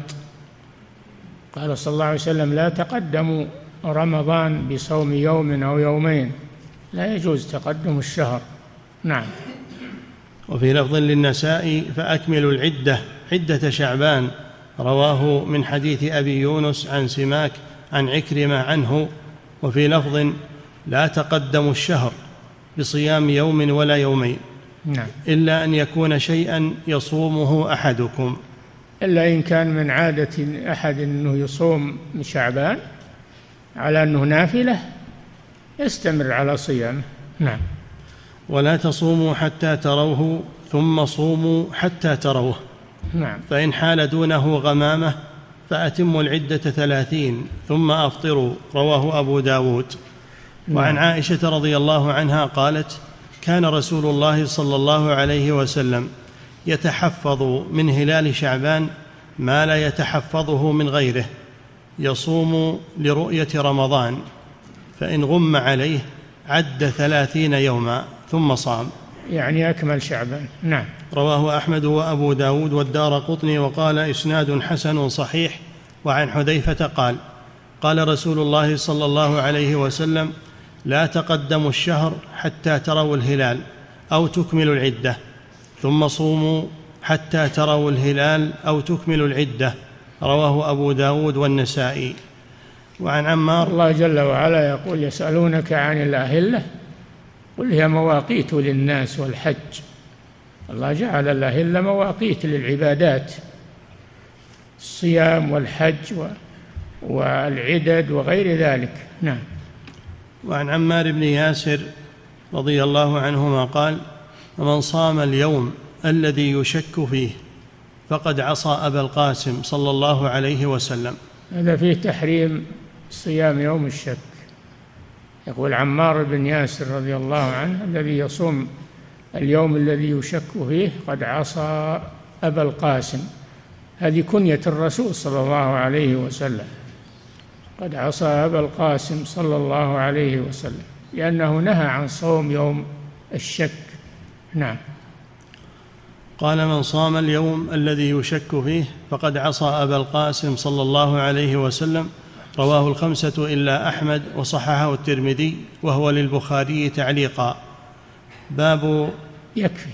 قال صلى الله عليه وسلم لا تقدموا رمضان بصوم يوم أو يومين، لا يجوز تقدم الشهر. نعم. وفي لفظ للنسائي فأكملوا العدة عدة شعبان، رواه من حديث أبي يونس عن سماك عن عكرمة عنه. وفي لفظ لا تقدموا الشهر بصيام يوم ولا يومين، نعم، إلا أن يكون شيئا يصومه أحدكم، إلا إن كان من عادة أحد أنه يصوم من شعبان على أنه نافلة يستمر على صيامه. نعم. ولا تصوموا حتى تروه ثم صوموا حتى تروه. نعم. فإن حال دونه غمامة فأتموا العدة ثلاثين ثم أفطروا، رواه أبو داود. وعن عائشة رضي الله عنها قالت كان رسول الله صلى الله عليه وسلم يتحفظ من هلال شعبان ما لا يتحفظه من غيره، يصوم لرؤية رمضان، فإن غم عليه عد ثلاثين يوما ثم صام، يعني أكمل شعبان. نعم. رواه أحمد وأبو داود والدارقطني وقال إسناد حسن صحيح. وعن حذيفة قال قال رسول الله صلى الله عليه وسلم لا تقدموا الشهر حتى تروا الهلال أو تكملوا العدة، ثم صوموا حتى تروا الهلال أو تكملوا العدة، رواه أبو داود والنسائي. وعن عمار الله جل وعلا يقول يسألونك عن الأهلة قل هي مواقيت للناس والحج. الله جعل الأهلة مواقيت للعبادات، الصيام والحج والعدد وغير ذلك. نعم. وعن عمار بن ياسر رضي الله عنهما قال ومن صام اليوم الذي يشك فيه فقد عصى أبا القاسم صلى الله عليه وسلم. هذا فيه تحريم صيام يوم الشك. يقول عمار بن ياسر رضي الله عنه الذي يصوم اليوم الذي يشك فيه قد عصى أبا القاسم، هذه كنية الرسول صلى الله عليه وسلم، قد عصى أبا القاسم صلى الله عليه وسلم، لأنه نهى عن صوم يوم الشك. نعم. قال من صام اليوم الذي يشك فيه فقد عصى أبا القاسم صلى الله عليه وسلم، رواه الخمسة إلا أحمد وصححه الترمذي وهو للبخاري تعليقا. باب يكفي.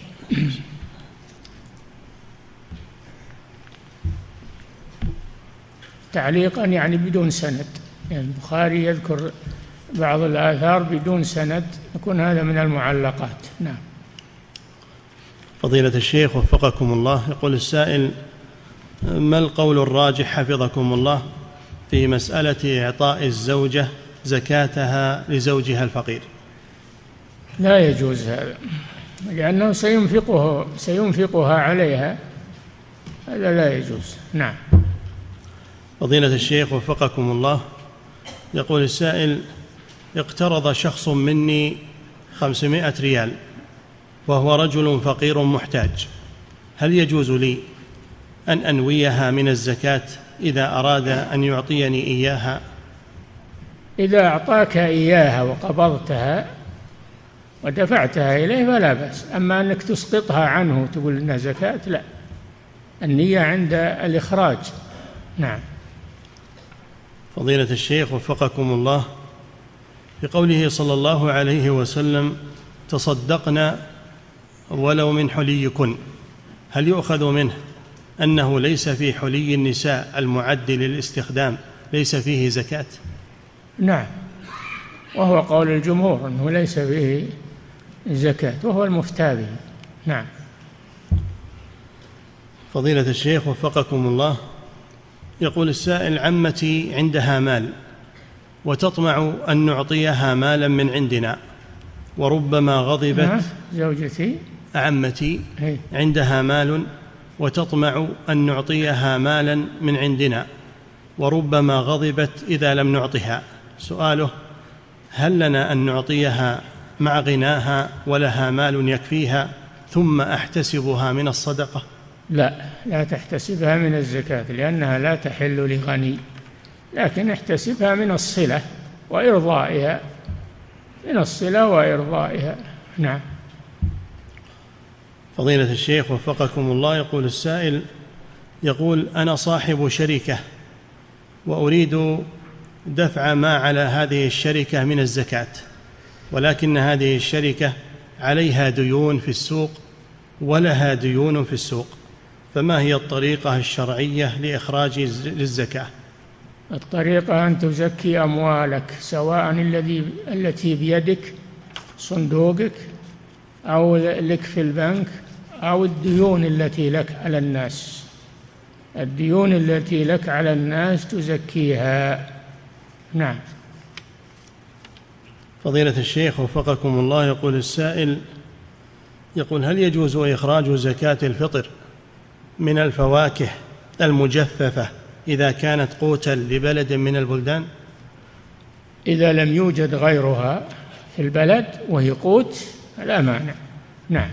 تعليقا يعني بدون سند، يعني البخاري يذكر بعض الآثار بدون سند، يكون هذا من المعلقات. نعم. فضيلة الشيخ وفقكم الله، يقول السائل ما القول الراجح حفظكم الله في مسألة إعطاء الزوجة زكاتها لزوجها الفقير؟ لا يجوز هذا، لأنه سينفقه سينفقها عليها، هذا لا يجوز. نعم. فضيلة الشيخ وفقكم الله، يقول السائل اقترض شخص مني خمسمائة ريال وهو رجل فقير محتاج، هل يجوز لي أن أنويها من الزكاة إذا أراد أن يعطيني إياها؟ إذا أعطاك إياها وقبضتها ودفعتها إليه فلا بأس، أما أنك تسقطها عنه وتقول إنها زكاة لا، النية عند الإخراج. نعم. فضيلة الشيخ وفقكم الله، بقوله صلى الله عليه وسلم تصدقنا ولو من حليكن، هل يؤخذ منه أنه ليس في حلي النساء المعد للاستخدام ليس فيه زكاة؟ نعم، وهو قول الجمهور أنه ليس فيه زكاة، وهو المفتى به. نعم. فضيلة الشيخ وفقكم الله، يقول السائل عمتي عندها مال وتطمع أن نعطيها مالا من عندنا، وربما غضبت. زوجتي عمتي عندها مال وتطمع أن نعطيها مالا من عندنا، وربما غضبت إذا لم نعطها. سؤاله هل لنا أن نعطيها مع غناها ولها مال يكفيها ثم أحتسبها من الصدقة؟ لا، لا تحتسبها من الزكاة، لأنها لا تحل لغني، لكن احتسبها من الصلة وإرضائها، من الصلة وإرضائها. نعم. فضيلة الشيخ وفقكم الله، يقول السائل، يقول: أنا صاحب شركة وأريد دفع ما على هذه الشركة من الزكاة، ولكن هذه الشركة عليها ديون في السوق ولها ديون في السوق، فما هي الطريقة الشرعية لإخراج الزكاة؟ الطريقة أن تزكي أموالك، سواء الذي التي بيدك صندوقك أو لك في البنك أو الديون التي لك على الناس. الديون التي لك على الناس تزكيها. نعم. فضيلة الشيخ وفقكم الله، يقول السائل، يقول: هل يجوز إخراج زكاة الفطر من الفواكه المجففة إذا كانت قوتا لبلد من البلدان؟ إذا لم يوجد غيرها في البلد وهي قوت لا مانع. نعم.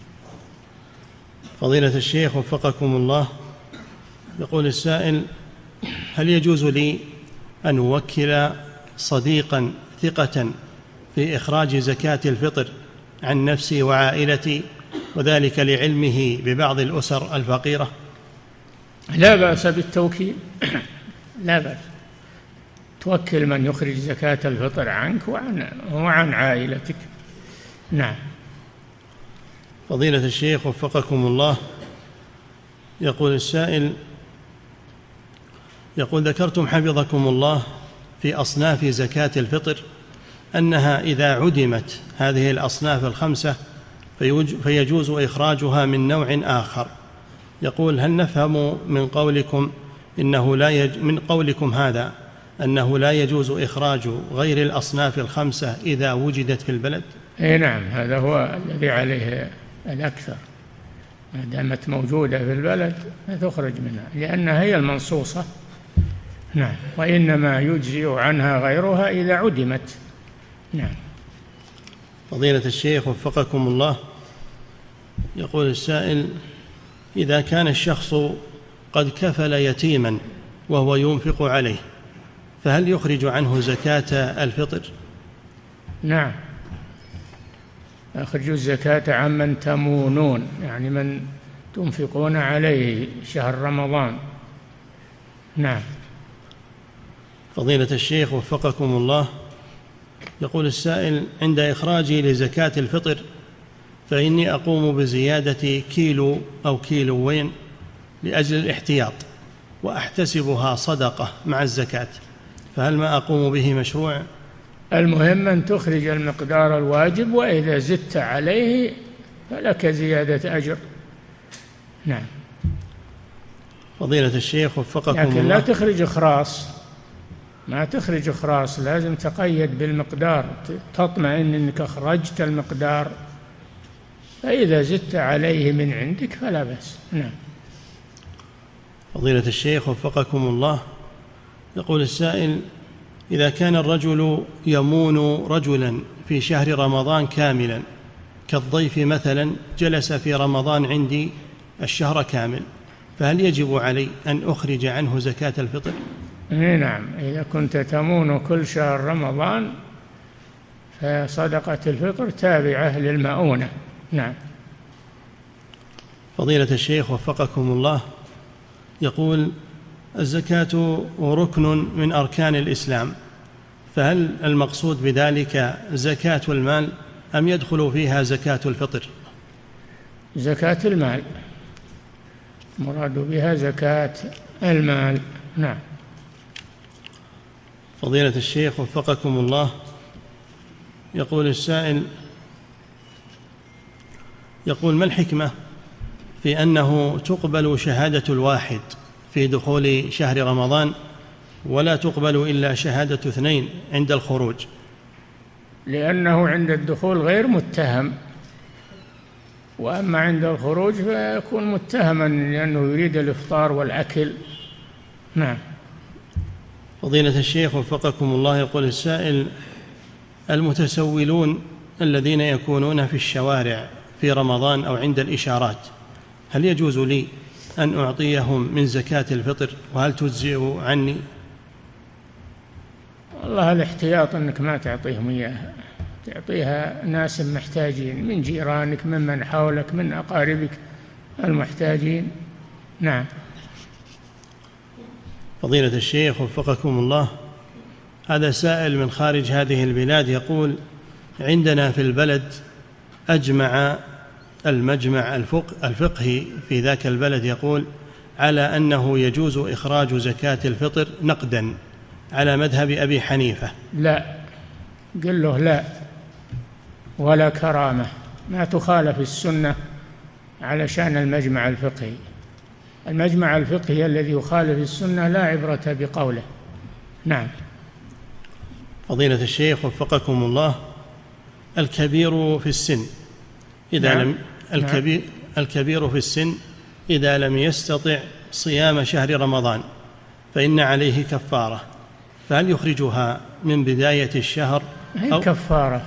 فضيلة الشيخ وفقكم الله، يقول السائل: هل يجوز لي أن أوكل صديقا ثقة في إخراج زكاة الفطر عن نفسي وعائلتي، وذلك لعلمه ببعض الأسر الفقيرة؟ لا بأس بالتوكيل، لا بأس، توكل من يخرج زكاة الفطر عنك وعن, وعن عائلتك. نعم. فضيلة الشيخ وفقكم الله، يقول السائل، يقول: ذكرتم حفظكم الله في أصناف زكاة الفطر أنها إذا عدمت هذه الأصناف الخمسة فيجوز إخراجها من نوع آخر. يقول: هل نفهم من قولكم إنه لا يج... من قولكم هذا أنه لا يجوز إخراج غير الأصناف الخمسة إذا وجدت في البلد؟ أي نعم، هذا هو الذي عليه الأكثر، ما دامت موجودة في البلد تخرج منها لأنها هي المنصوصة. نعم. وإنما يجزئ عنها غيرها إذا عدمت. نعم. فضيلة الشيخ وفقكم الله، يقول السائل: إذا كان الشخص قد كفل يتيما وهو ينفق عليه، فهل يخرج عنه زكاة الفطر؟ نعم، أخرجوا الزكاة عمن تمونون، يعني من تنفقون عليه شهر رمضان. نعم. فضيلة الشيخ وفقكم الله، يقول السائل: عند إخراجي لزكاة الفطر فإني أقوم بزيادة كيلو أو كيلوين لأجل الاحتياط، وأحتسبها صدقة مع الزكاة، فهل ما أقوم به مشروع؟ المهم أن تخرج المقدار الواجب، وإذا زدت عليه فلك زيادة أجر. نعم. فضيلة الشيخ وفقكم الله، لكن لا تخرج إخراص، ما تخرج إخراص، لازم تقيد بالمقدار، تطمئن أنك أخرجت المقدار، فإذا زدت عليه من عندك فلا بأس. نعم. فضيلة الشيخ وفقكم الله، يقول السائل: إذا كان الرجل يمون رجلا في شهر رمضان كاملا كالضيف مثلا جلس في رمضان عندي الشهر كامل، فهل يجب علي أن أخرج عنه زكاة الفطر؟ نعم، إذا كنت تمون كل شهر رمضان فصدقة الفطر تابعة للمؤونة. نعم. فضيلة الشيخ وفقكم الله، يقول: الزكاة ركن من أركان الإسلام، فهل المقصود بذلك زكاة المال أم يدخل فيها زكاة الفطر؟ زكاة المال، مراد بها زكاة المال. نعم. فضيلة الشيخ وفقكم الله، يقول السائل، يقول: ما الحكمة في أنه تقبل شهادة الواحد في دخول شهر رمضان ولا تقبل إلا شهادة اثنين عند الخروج؟ لأنه عند الدخول غير متهم، وأما عند الخروج فيكون متهما لأنه يريد الإفطار والأكل. نعم. فضيلة الشيخ وفقكم الله، يقول السائل: المتسولون الذين يكونون في الشوارع في رمضان أو عند الإشارات، هل يجوز لي أن أعطيهم من زكاة الفطر، وهل تجزئ عني؟ والله الاحتياط أنك ما تعطيهم إياها، تعطيها ناس محتاجين من جيرانك ممن حولك من أقاربك المحتاجين. نعم. فضيلة الشيخ وفقكم الله، هذا سائل من خارج هذه البلاد يقول: عندنا في البلد أجمع المجمع الفقهي في ذاك البلد يقول على أنه يجوز إخراج زكاة الفطر نقدا على مذهب أبي حنيفة. لا، قل له لا ولا كرامة، ما تخالف السنة علشان المجمع الفقهي. المجمع الفقهي الذي يخالف السنة لا عبرة بقوله. نعم. فضيلة الشيخ وفقكم الله، الكبير في السن إذا نعم. لم الكبير, نعم. الكبير في السن إذا لم يستطع صيام شهر رمضان فإن عليه كفارة، فهل يخرجها من بداية الشهر؟ ما هي كفارة،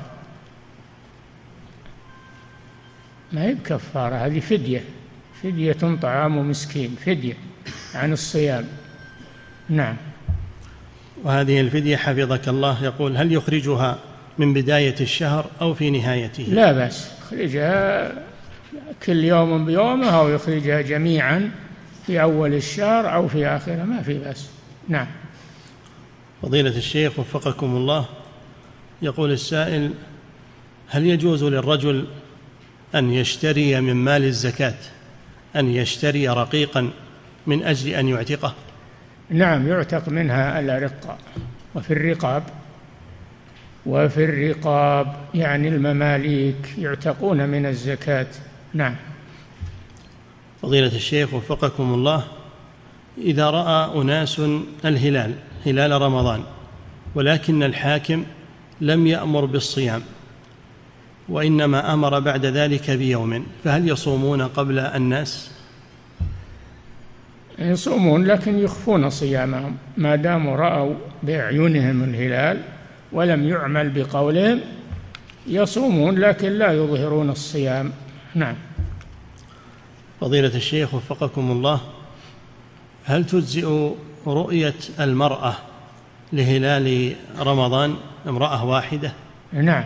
ما هي كفارة، هذه فدية، فدية طعام مسكين، فدية عن الصيام. نعم. وهذه الفدية حفظك الله يقول هل يخرجها من بداية الشهر أو في نهايته؟ لا بأس، يخرجها كل يوم بيومه أو يخرجها جميعا في أول الشهر أو في آخره، ما في بأس. نعم. فضيلة الشيخ وفقكم الله، يقول السائل: هل يجوز للرجل أن يشتري من مال الزكاة أن يشتري رقيقا من أجل أن يعتقه؟ نعم، يعتق منها الأرقاء، وفي الرقاب وفي الرقاب يعني المماليك يعتقون من الزكاة. نعم. فضيلة الشيخ وفقكم الله، إذا رأى أناس الهلال هلال رمضان ولكن الحاكم لم يأمر بالصيام وإنما أمر بعد ذلك بيوم، فهل يصومون قبل الناس؟ يصومون لكن يخفون صيامهم ما داموا رأوا بأعينهم الهلال ولم يعمل بقولهم، يصومون لكن لا يظهرون الصيام. نعم. فضيلة الشيخ وفقكم الله، هل تجزئ رؤية المرأة لهلال رمضان، امرأة واحدة؟ نعم،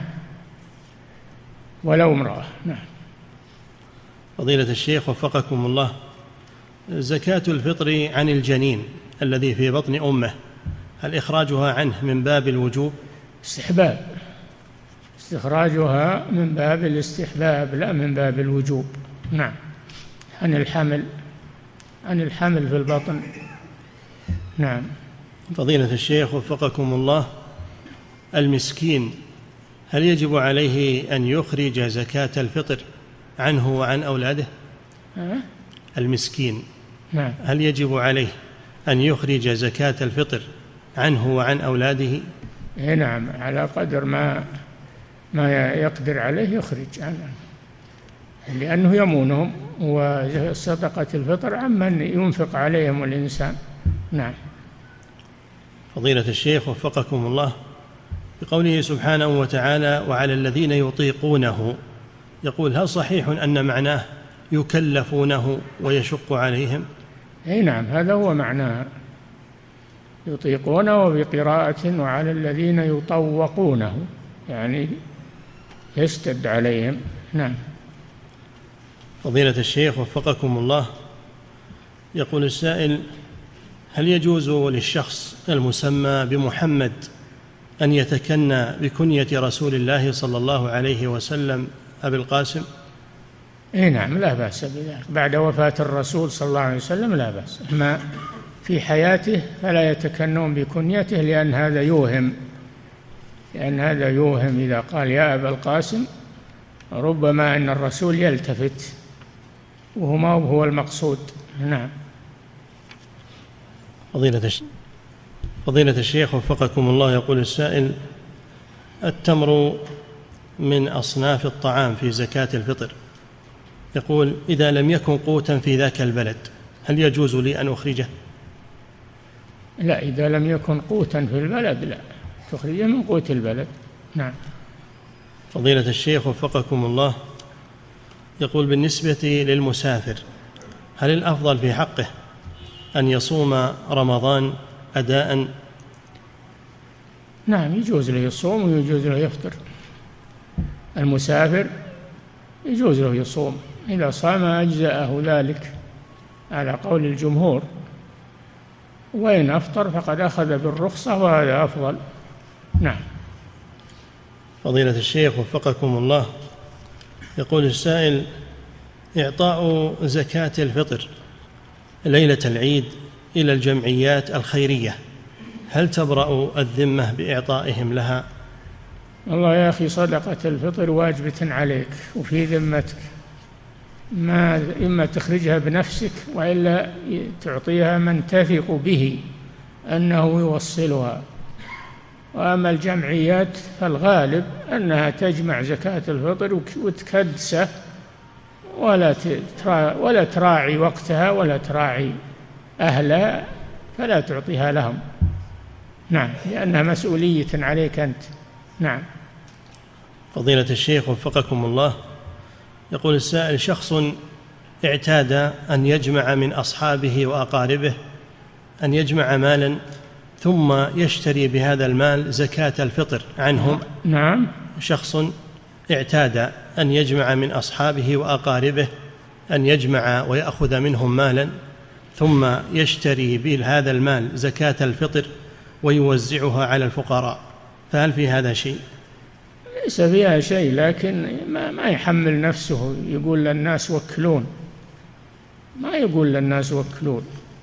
ولو امرأة. نعم. فضيلة الشيخ وفقكم الله، زكاة الفطر عن الجنين الذي في بطن أمه هل إخراجها عنه من باب الوجوب؟ استحباب، استخراجها من باب الاستحباب لا من باب الوجوب. نعم. عن الحمل، عن الحمل في البطن. نعم. فضيلة الشيخ وفقكم الله، المسكين هل يجب عليه أن يخرج زكاة الفطر عنه وعن أولاده؟ أه؟ المسكين نعم. هل يجب عليه أن يخرج زكاة الفطر عنه وعن أولاده؟ نعم، على قدر ما ما يقدر عليه يخرج عنه، لأنه يمونهم، وصدقة الفطر عمن ينفق عليهم الإنسان. نعم. فضيلة الشيخ وفقكم الله، بقوله سبحانه وتعالى: وعلى الذين يطيقونه، يقول هل صحيح أن معناه يكلفونه ويشق عليهم؟ أي نعم، هذا هو معناه، يطيقونه، وبقراءة وعلى الذين يطوقونه يعني يشتد عليهم. نعم. فضيلة الشيخ وفقكم الله، يقول السائل: هل يجوز للشخص المسمى بمحمد أن يتكنى بكنية رسول الله صلى الله عليه وسلم أبي القاسم؟ إيه نعم، لا بأس بذلك، بعد وفاة الرسول صلى الله عليه وسلم لا بأس، أما في حياته فلا يتكنون بكنيته، لأن هذا يوهم، لأن هذا يوهم إذا قال يا أبا القاسم ربما أن الرسول يلتفت وهو ما هو المقصود. نعم. فضيلة الشيخ فضيلة الشيخ وفقكم الله، يقول السائل: التمر من أصناف الطعام في زكاة الفطر، يقول إذا لم يكن قوتا في ذاك البلد هل يجوز لي أن أخرجه؟ لا، إذا لم يكن قوتا في البلد لا، تخرجه من قوت البلد. نعم. فضيلة الشيخ وفقكم الله، يقول بالنسبة للمسافر هل الأفضل في حقه أن يصوم رمضان أداء نعم يجوز له يصوم ويجوز له يفطر. المسافر يجوز له يصوم، إذا صام أجزأه ذلك على قول الجمهور، وإن أفطر فقد أخذ بالرخصة وهذا أفضل. نعم. فضيلة الشيخ وفقكم الله، يقول السائل: إعطاء زكاة الفطر ليلة العيد إلى الجمعيات الخيرية، هل تبرأ الذمة بإعطائهم لها؟ والله يا أخي، صدقة الفطر واجبة عليك وفي ذمتك، ما إما تخرجها بنفسك وإلا تعطيها من تثق به أنه يوصلها. وأما الجمعيات فالغالب أنها تجمع زكاة الفطر وتكدسه ولا ولا تراعي وقتها ولا تراعي أهلها، فلا تعطيها لهم. نعم، لأنها مسؤولية عليك أنت. نعم. فضيلة الشيخ وفقكم الله، يقول السائل: شخص اعتاد أن يجمع من أصحابه وأقاربه أن يجمع مالا ثم يشتري بهذا المال زكاة الفطر عنهم. نعم. شخص اعتاد أن يجمع من أصحابه وأقاربه أن يجمع ويأخذ منهم مالا ثم يشتري بهذا المال زكاة الفطر ويوزعها على الفقراء، فهل في هذا شيء؟ ليس فيها شيء، لكن ما, ما يحمل نفسه يقول للناس وكلون، ما يقول للناس وكلون،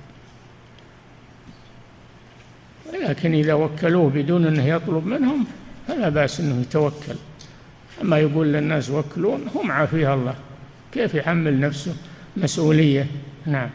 لكن إذا وكلوه بدون أنه يطلب منهم فلا بأس أنه يتوكل. أما يقول للناس وكلون، هم عافيها الله، كيف يحمل نفسه مسؤولية؟ نعم.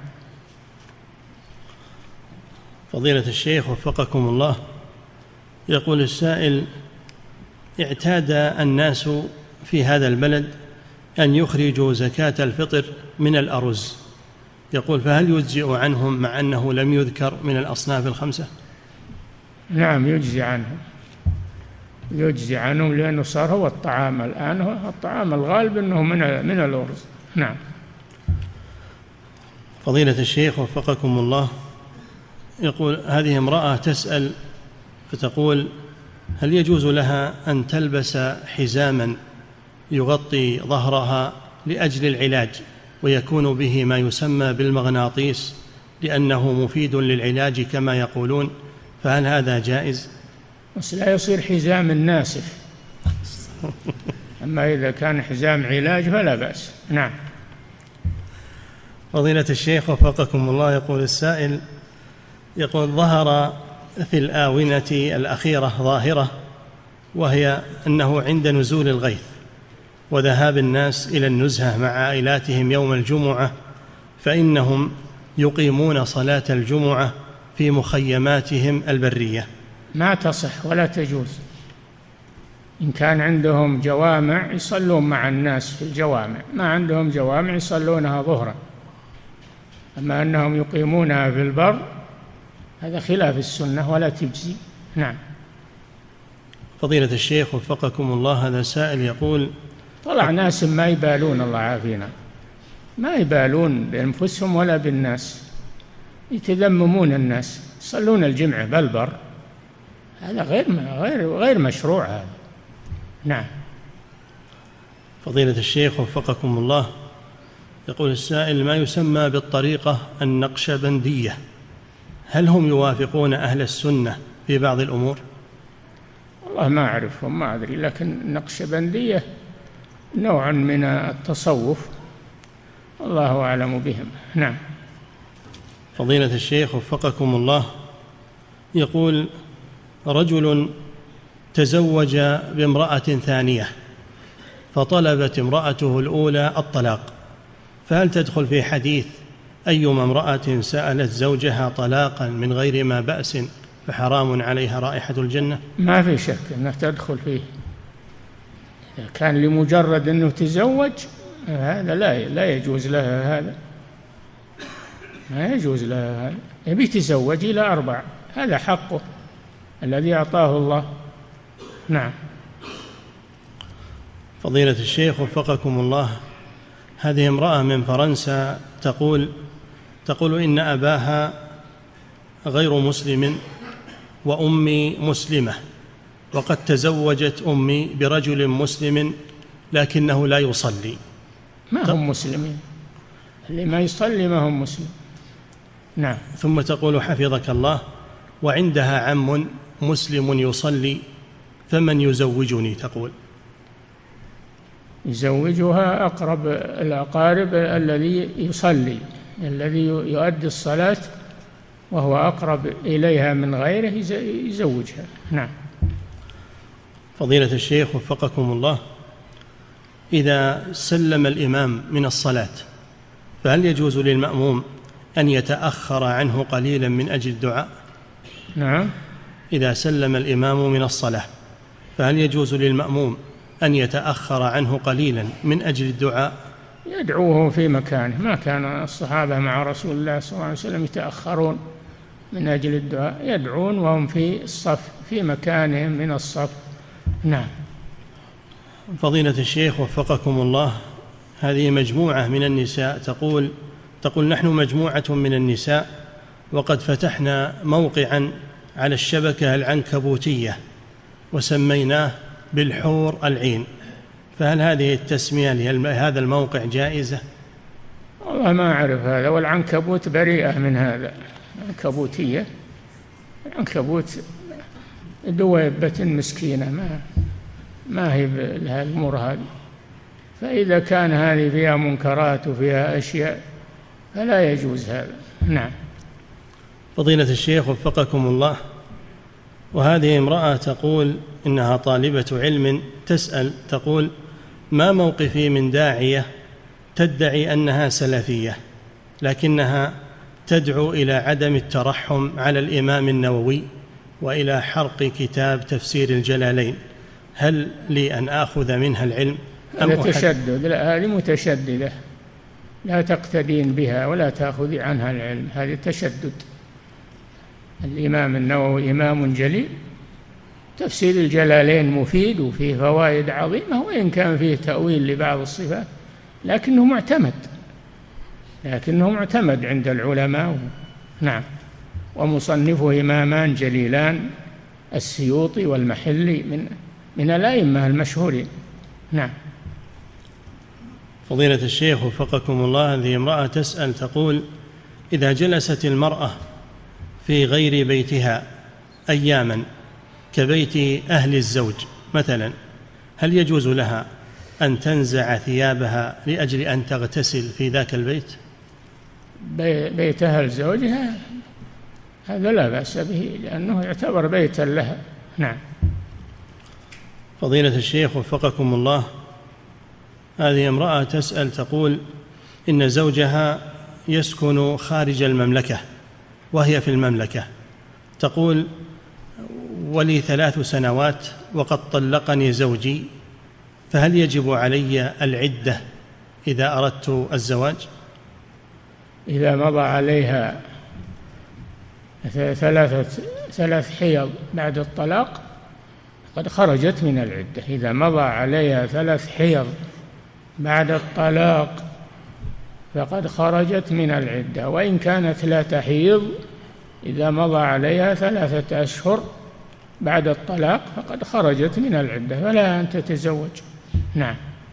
فضيلة الشيخ وفقكم الله، يقول السائل: اعتاد الناس في هذا البلد أن يخرجوا زكاة الفطر من الأرز، يقول فهل يجزئ عنهم مع أنه لم يذكر من الأصناف الخمسة؟ نعم يجزي عنهم، يجزي عنهم، لأنه صار هو الطعام الآن، هو الطعام الغالب أنه من من الأرز. نعم. فضيلة الشيخ وفقكم الله، يقول هذه امرأة تسأل فتقول: هل يجوز لها أن تلبس حزاما يغطي ظهرها لأجل العلاج ويكون به ما يسمى بالمغناطيس لأنه مفيد للعلاج كما يقولون، فهل هذا جائز؟ بس لا يصير حزام ناسف، أما إذا كان حزام علاج فلا بأس. نعم. فضيلة الشيخ وفقكم الله، يقول السائل: يقول ظهر في الآونة الأخيرة ظاهرة، وهي أنه عند نزول الغيث وذهاب الناس إلى النزهة مع عائلاتهم يوم الجمعة فإنهم يقيمون صلاة الجمعة في مخيماتهم البرية. ما تصح ولا تجوز. إن كان عندهم جوامع يصلون مع الناس في الجوامع، ما عندهم جوامع يصلونها ظهرا. أما أنهم يقيمونها في البر هذا خلاف السنة ولا تجزي. نعم. فضيلة الشيخ وفقكم الله، هذا سائل يقول: طلع ناس ما يبالون، الله عافينا، ما يبالون بأنفسهم ولا بالناس، يتذممون الناس، يصلون الجمعة بالبر، هذا غير غير غير مشروع هذا. نعم. فضيلة الشيخ وفقكم الله، يقول السائل: ما يسمى بالطريقة النقشبندية، هل هم يوافقون أهل السنة في بعض الأمور؟ والله ما أعرفهم، ما أدري، لكن النقشبندية نوع من التصوف، الله أعلم بهم. نعم. فضيلة الشيخ وفقكم الله، يقول: رجل تزوج بامرأة ثانية فطلبت امرأته الأولى الطلاق، فهل تدخل في حديث أيما امرأة سألت زوجها طلاقا من غير ما بأس فحرام عليها رائحة الجنة؟ ما في شك أنها تدخل فيه، إذا كان لمجرد أنه تزوج هذا لا لا يجوز لها، هذا ما يجوز لها، هذا يبي تزوج إلى أربع، هذا حقه الذي أعطاه الله. نعم. فضيلة الشيخ وفقكم الله، هذه امرأة من فرنسا تقول تقول إن أباها غير مسلم وأمي مسلمة، وقد تزوجت أمي برجل مسلم لكنه لا يصلي. ما هم مسلمين، اللي ما يصلي ما هم مسلم. نعم. ثم تقول حفظك الله: وعندها عم مسلم يصلي فمن يزوجني؟ تقول يزوجها أقرب الأقارب الذي يصلي، الذي يؤدي الصلاة وهو أقرب إليها من غيره يزوجها. نعم. فضيلة الشيخ وفقكم الله، إذا سلم الإمام من الصلاة فهل يجوز للمأموم أن يتأخر عنه قليلا من أجل الدعاء؟ نعم. إذا سلم الإمام من الصلاة فهل يجوز للمأموم أن يتأخر عنه قليلا من أجل الدعاء؟ يدعوه في مكانه، ما كان الصحابة مع رسول الله صلى الله عليه وسلم يتأخرون من أجل الدعاء، يدعون وهم في الصف في مكانهم من الصف. نعم. فضيلة الشيخ وفقكم الله، هذه مجموعة من النساء تقول تقول نحن مجموعة من النساء وقد فتحنا موقعا على الشبكة العنكبوتية وسميناه بالحور العين، فهل هذه التسمية لهذا الموقع جائزة؟ والله ما أعرف هذا، والعنكبوت بريئة من هذا. عنكبوتية، العنكبوت دويبة مسكينة، ما ما هي لها الأمور هذه، فإذا كان هذه فيها منكرات وفيها أشياء فلا يجوز هذا. نعم. فضيلة الشيخ وفقكم الله، وهذه امرأة تقول إنها طالبة علم تسأل تقول: ما موقفي من داعية تدعي أنها سلفية لكنها تدعو إلى عدم الترحم على الإمام النووي وإلى حرق كتاب تفسير الجلالين، هل لي أن آخذ منها العلم أم هذا تشدد؟ لا، هذه متشددة، لا تقتدين بها ولا تأخذي عنها العلم، هذه تشدد. الإمام النووي إمام جليل، تفسير الجلالين مفيد وفيه فوائد عظيمة، وإن كان فيه تأويل لبعض الصفات لكنه معتمد لكنه معتمد عند العلماء. نعم. ومصنفه إمامان جليلان، السيوطي والمحلي، من من الأئمة المشهورين. نعم. فضيلة الشيخ وفقكم الله، هذه امرأة تسأل تقول: إذا جلست المرأة في غير بيتها أياما كبيت أهل الزوج مثلا، هل يجوز لها أن تنزع ثيابها لأجل أن تغتسل في ذاك البيت؟ بيت أهل زوجها هذا لا بأس به، لأنه يعتبر بيتا لها. نعم. فضيلة الشيخ وفقكم الله، هذه امرأة تسأل تقول: إن زوجها يسكن خارج المملكة وهي في المملكة، تقول: ولي ثلاث سنوات وقد طلقني زوجي، فهل يجب علي العدة إذا أردت الزواج؟ إذا مضى عليها ثلاثة ثلاث حيض بعد الطلاق قد خرجت من العدة. إذا مضى عليها ثلاث حيض بعد الطلاق فقد خرجت من العدة، وإن كانت لا تحيض إذا مضى عليها ثلاثة أشهر بعد الطلاق فقد خرجت من العدة، فلا أن تتزوج. نعم.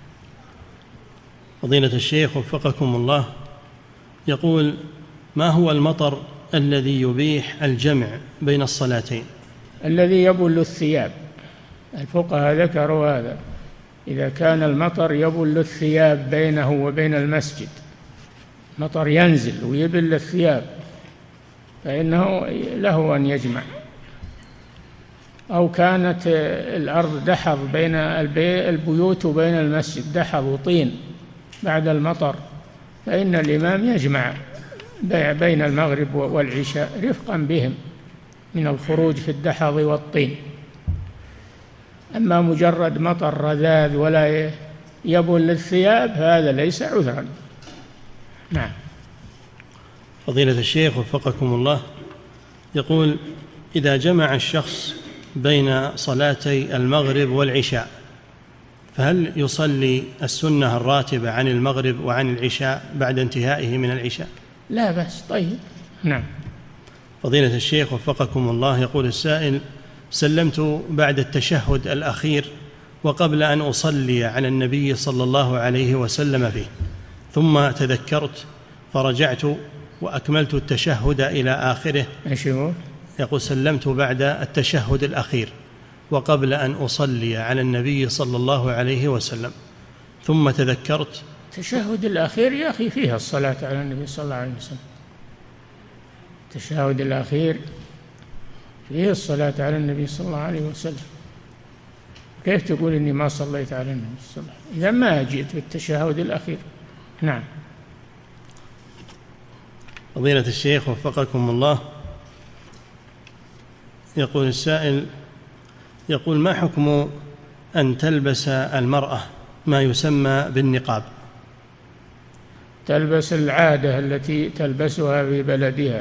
فضيلة الشيخ وفقكم الله، يقول: ما هو المطر الذي يبيح الجمع بين الصلاتين؟ الذي يبل الثياب، الفقهاء ذكروا هذا، إذا كان المطر يبل الثياب بينه وبين المسجد، مطر ينزل ويبل الثياب، فإنه له أن يجمع. أو كانت الأرض دحض بين البيوت وبين المسجد، دحض وطين بعد المطر، فإن الإمام يجمع بين المغرب والعشاء رفقا بهم من الخروج في الدحض والطين. أما مجرد مطر رذاذ ولا يبل الثياب هذا ليس عذرا. نعم. فضيلة الشيخ وفقكم الله، يقول: إذا جمع الشخص بين صلاتي المغرب والعشاء فهل يصلي السنة الراتبة عن المغرب وعن العشاء بعد انتهائه من العشاء؟ لا بأس. طيب. نعم. فضيلة الشيخ وفقكم الله، يقول السائل: سلمت بعد التشهد الأخير وقبل أن أصلي على النبي صلى الله عليه وسلم فيه، ثم تذكرت فرجعت وأكملت التشهد إلى آخره. إيش هو؟ يقول سلمت بعد التشهد الأخير وقبل أن أصلي على النبي صلى الله عليه وسلم، ثم تذكرت. التشهد الأخير يا أخي فيها الصلاة على النبي صلى الله عليه وسلم، التشهد الأخير فيه الصلاة على النبي صلى الله عليه وسلم، كيف تقول إني ما صليت على النبي صلى الله عليه وسلم إذا ما جئت بالتشهد الأخير؟ نعم. فضيلة الشيخ وفقكم الله، يقول السائل، يقول ما حكم أن تلبس المرأة ما يسمى بالنقاب؟ تلبس العادة التي تلبسها في بلدها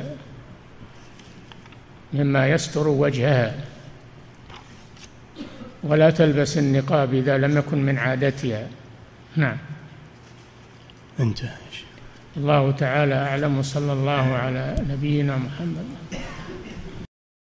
مما يستر وجهها، ولا تلبس النقاب إذا لم يكن من عادتها. نعم. انتهى. الله تعالى أعلم، وصلى الله على نبينا محمد.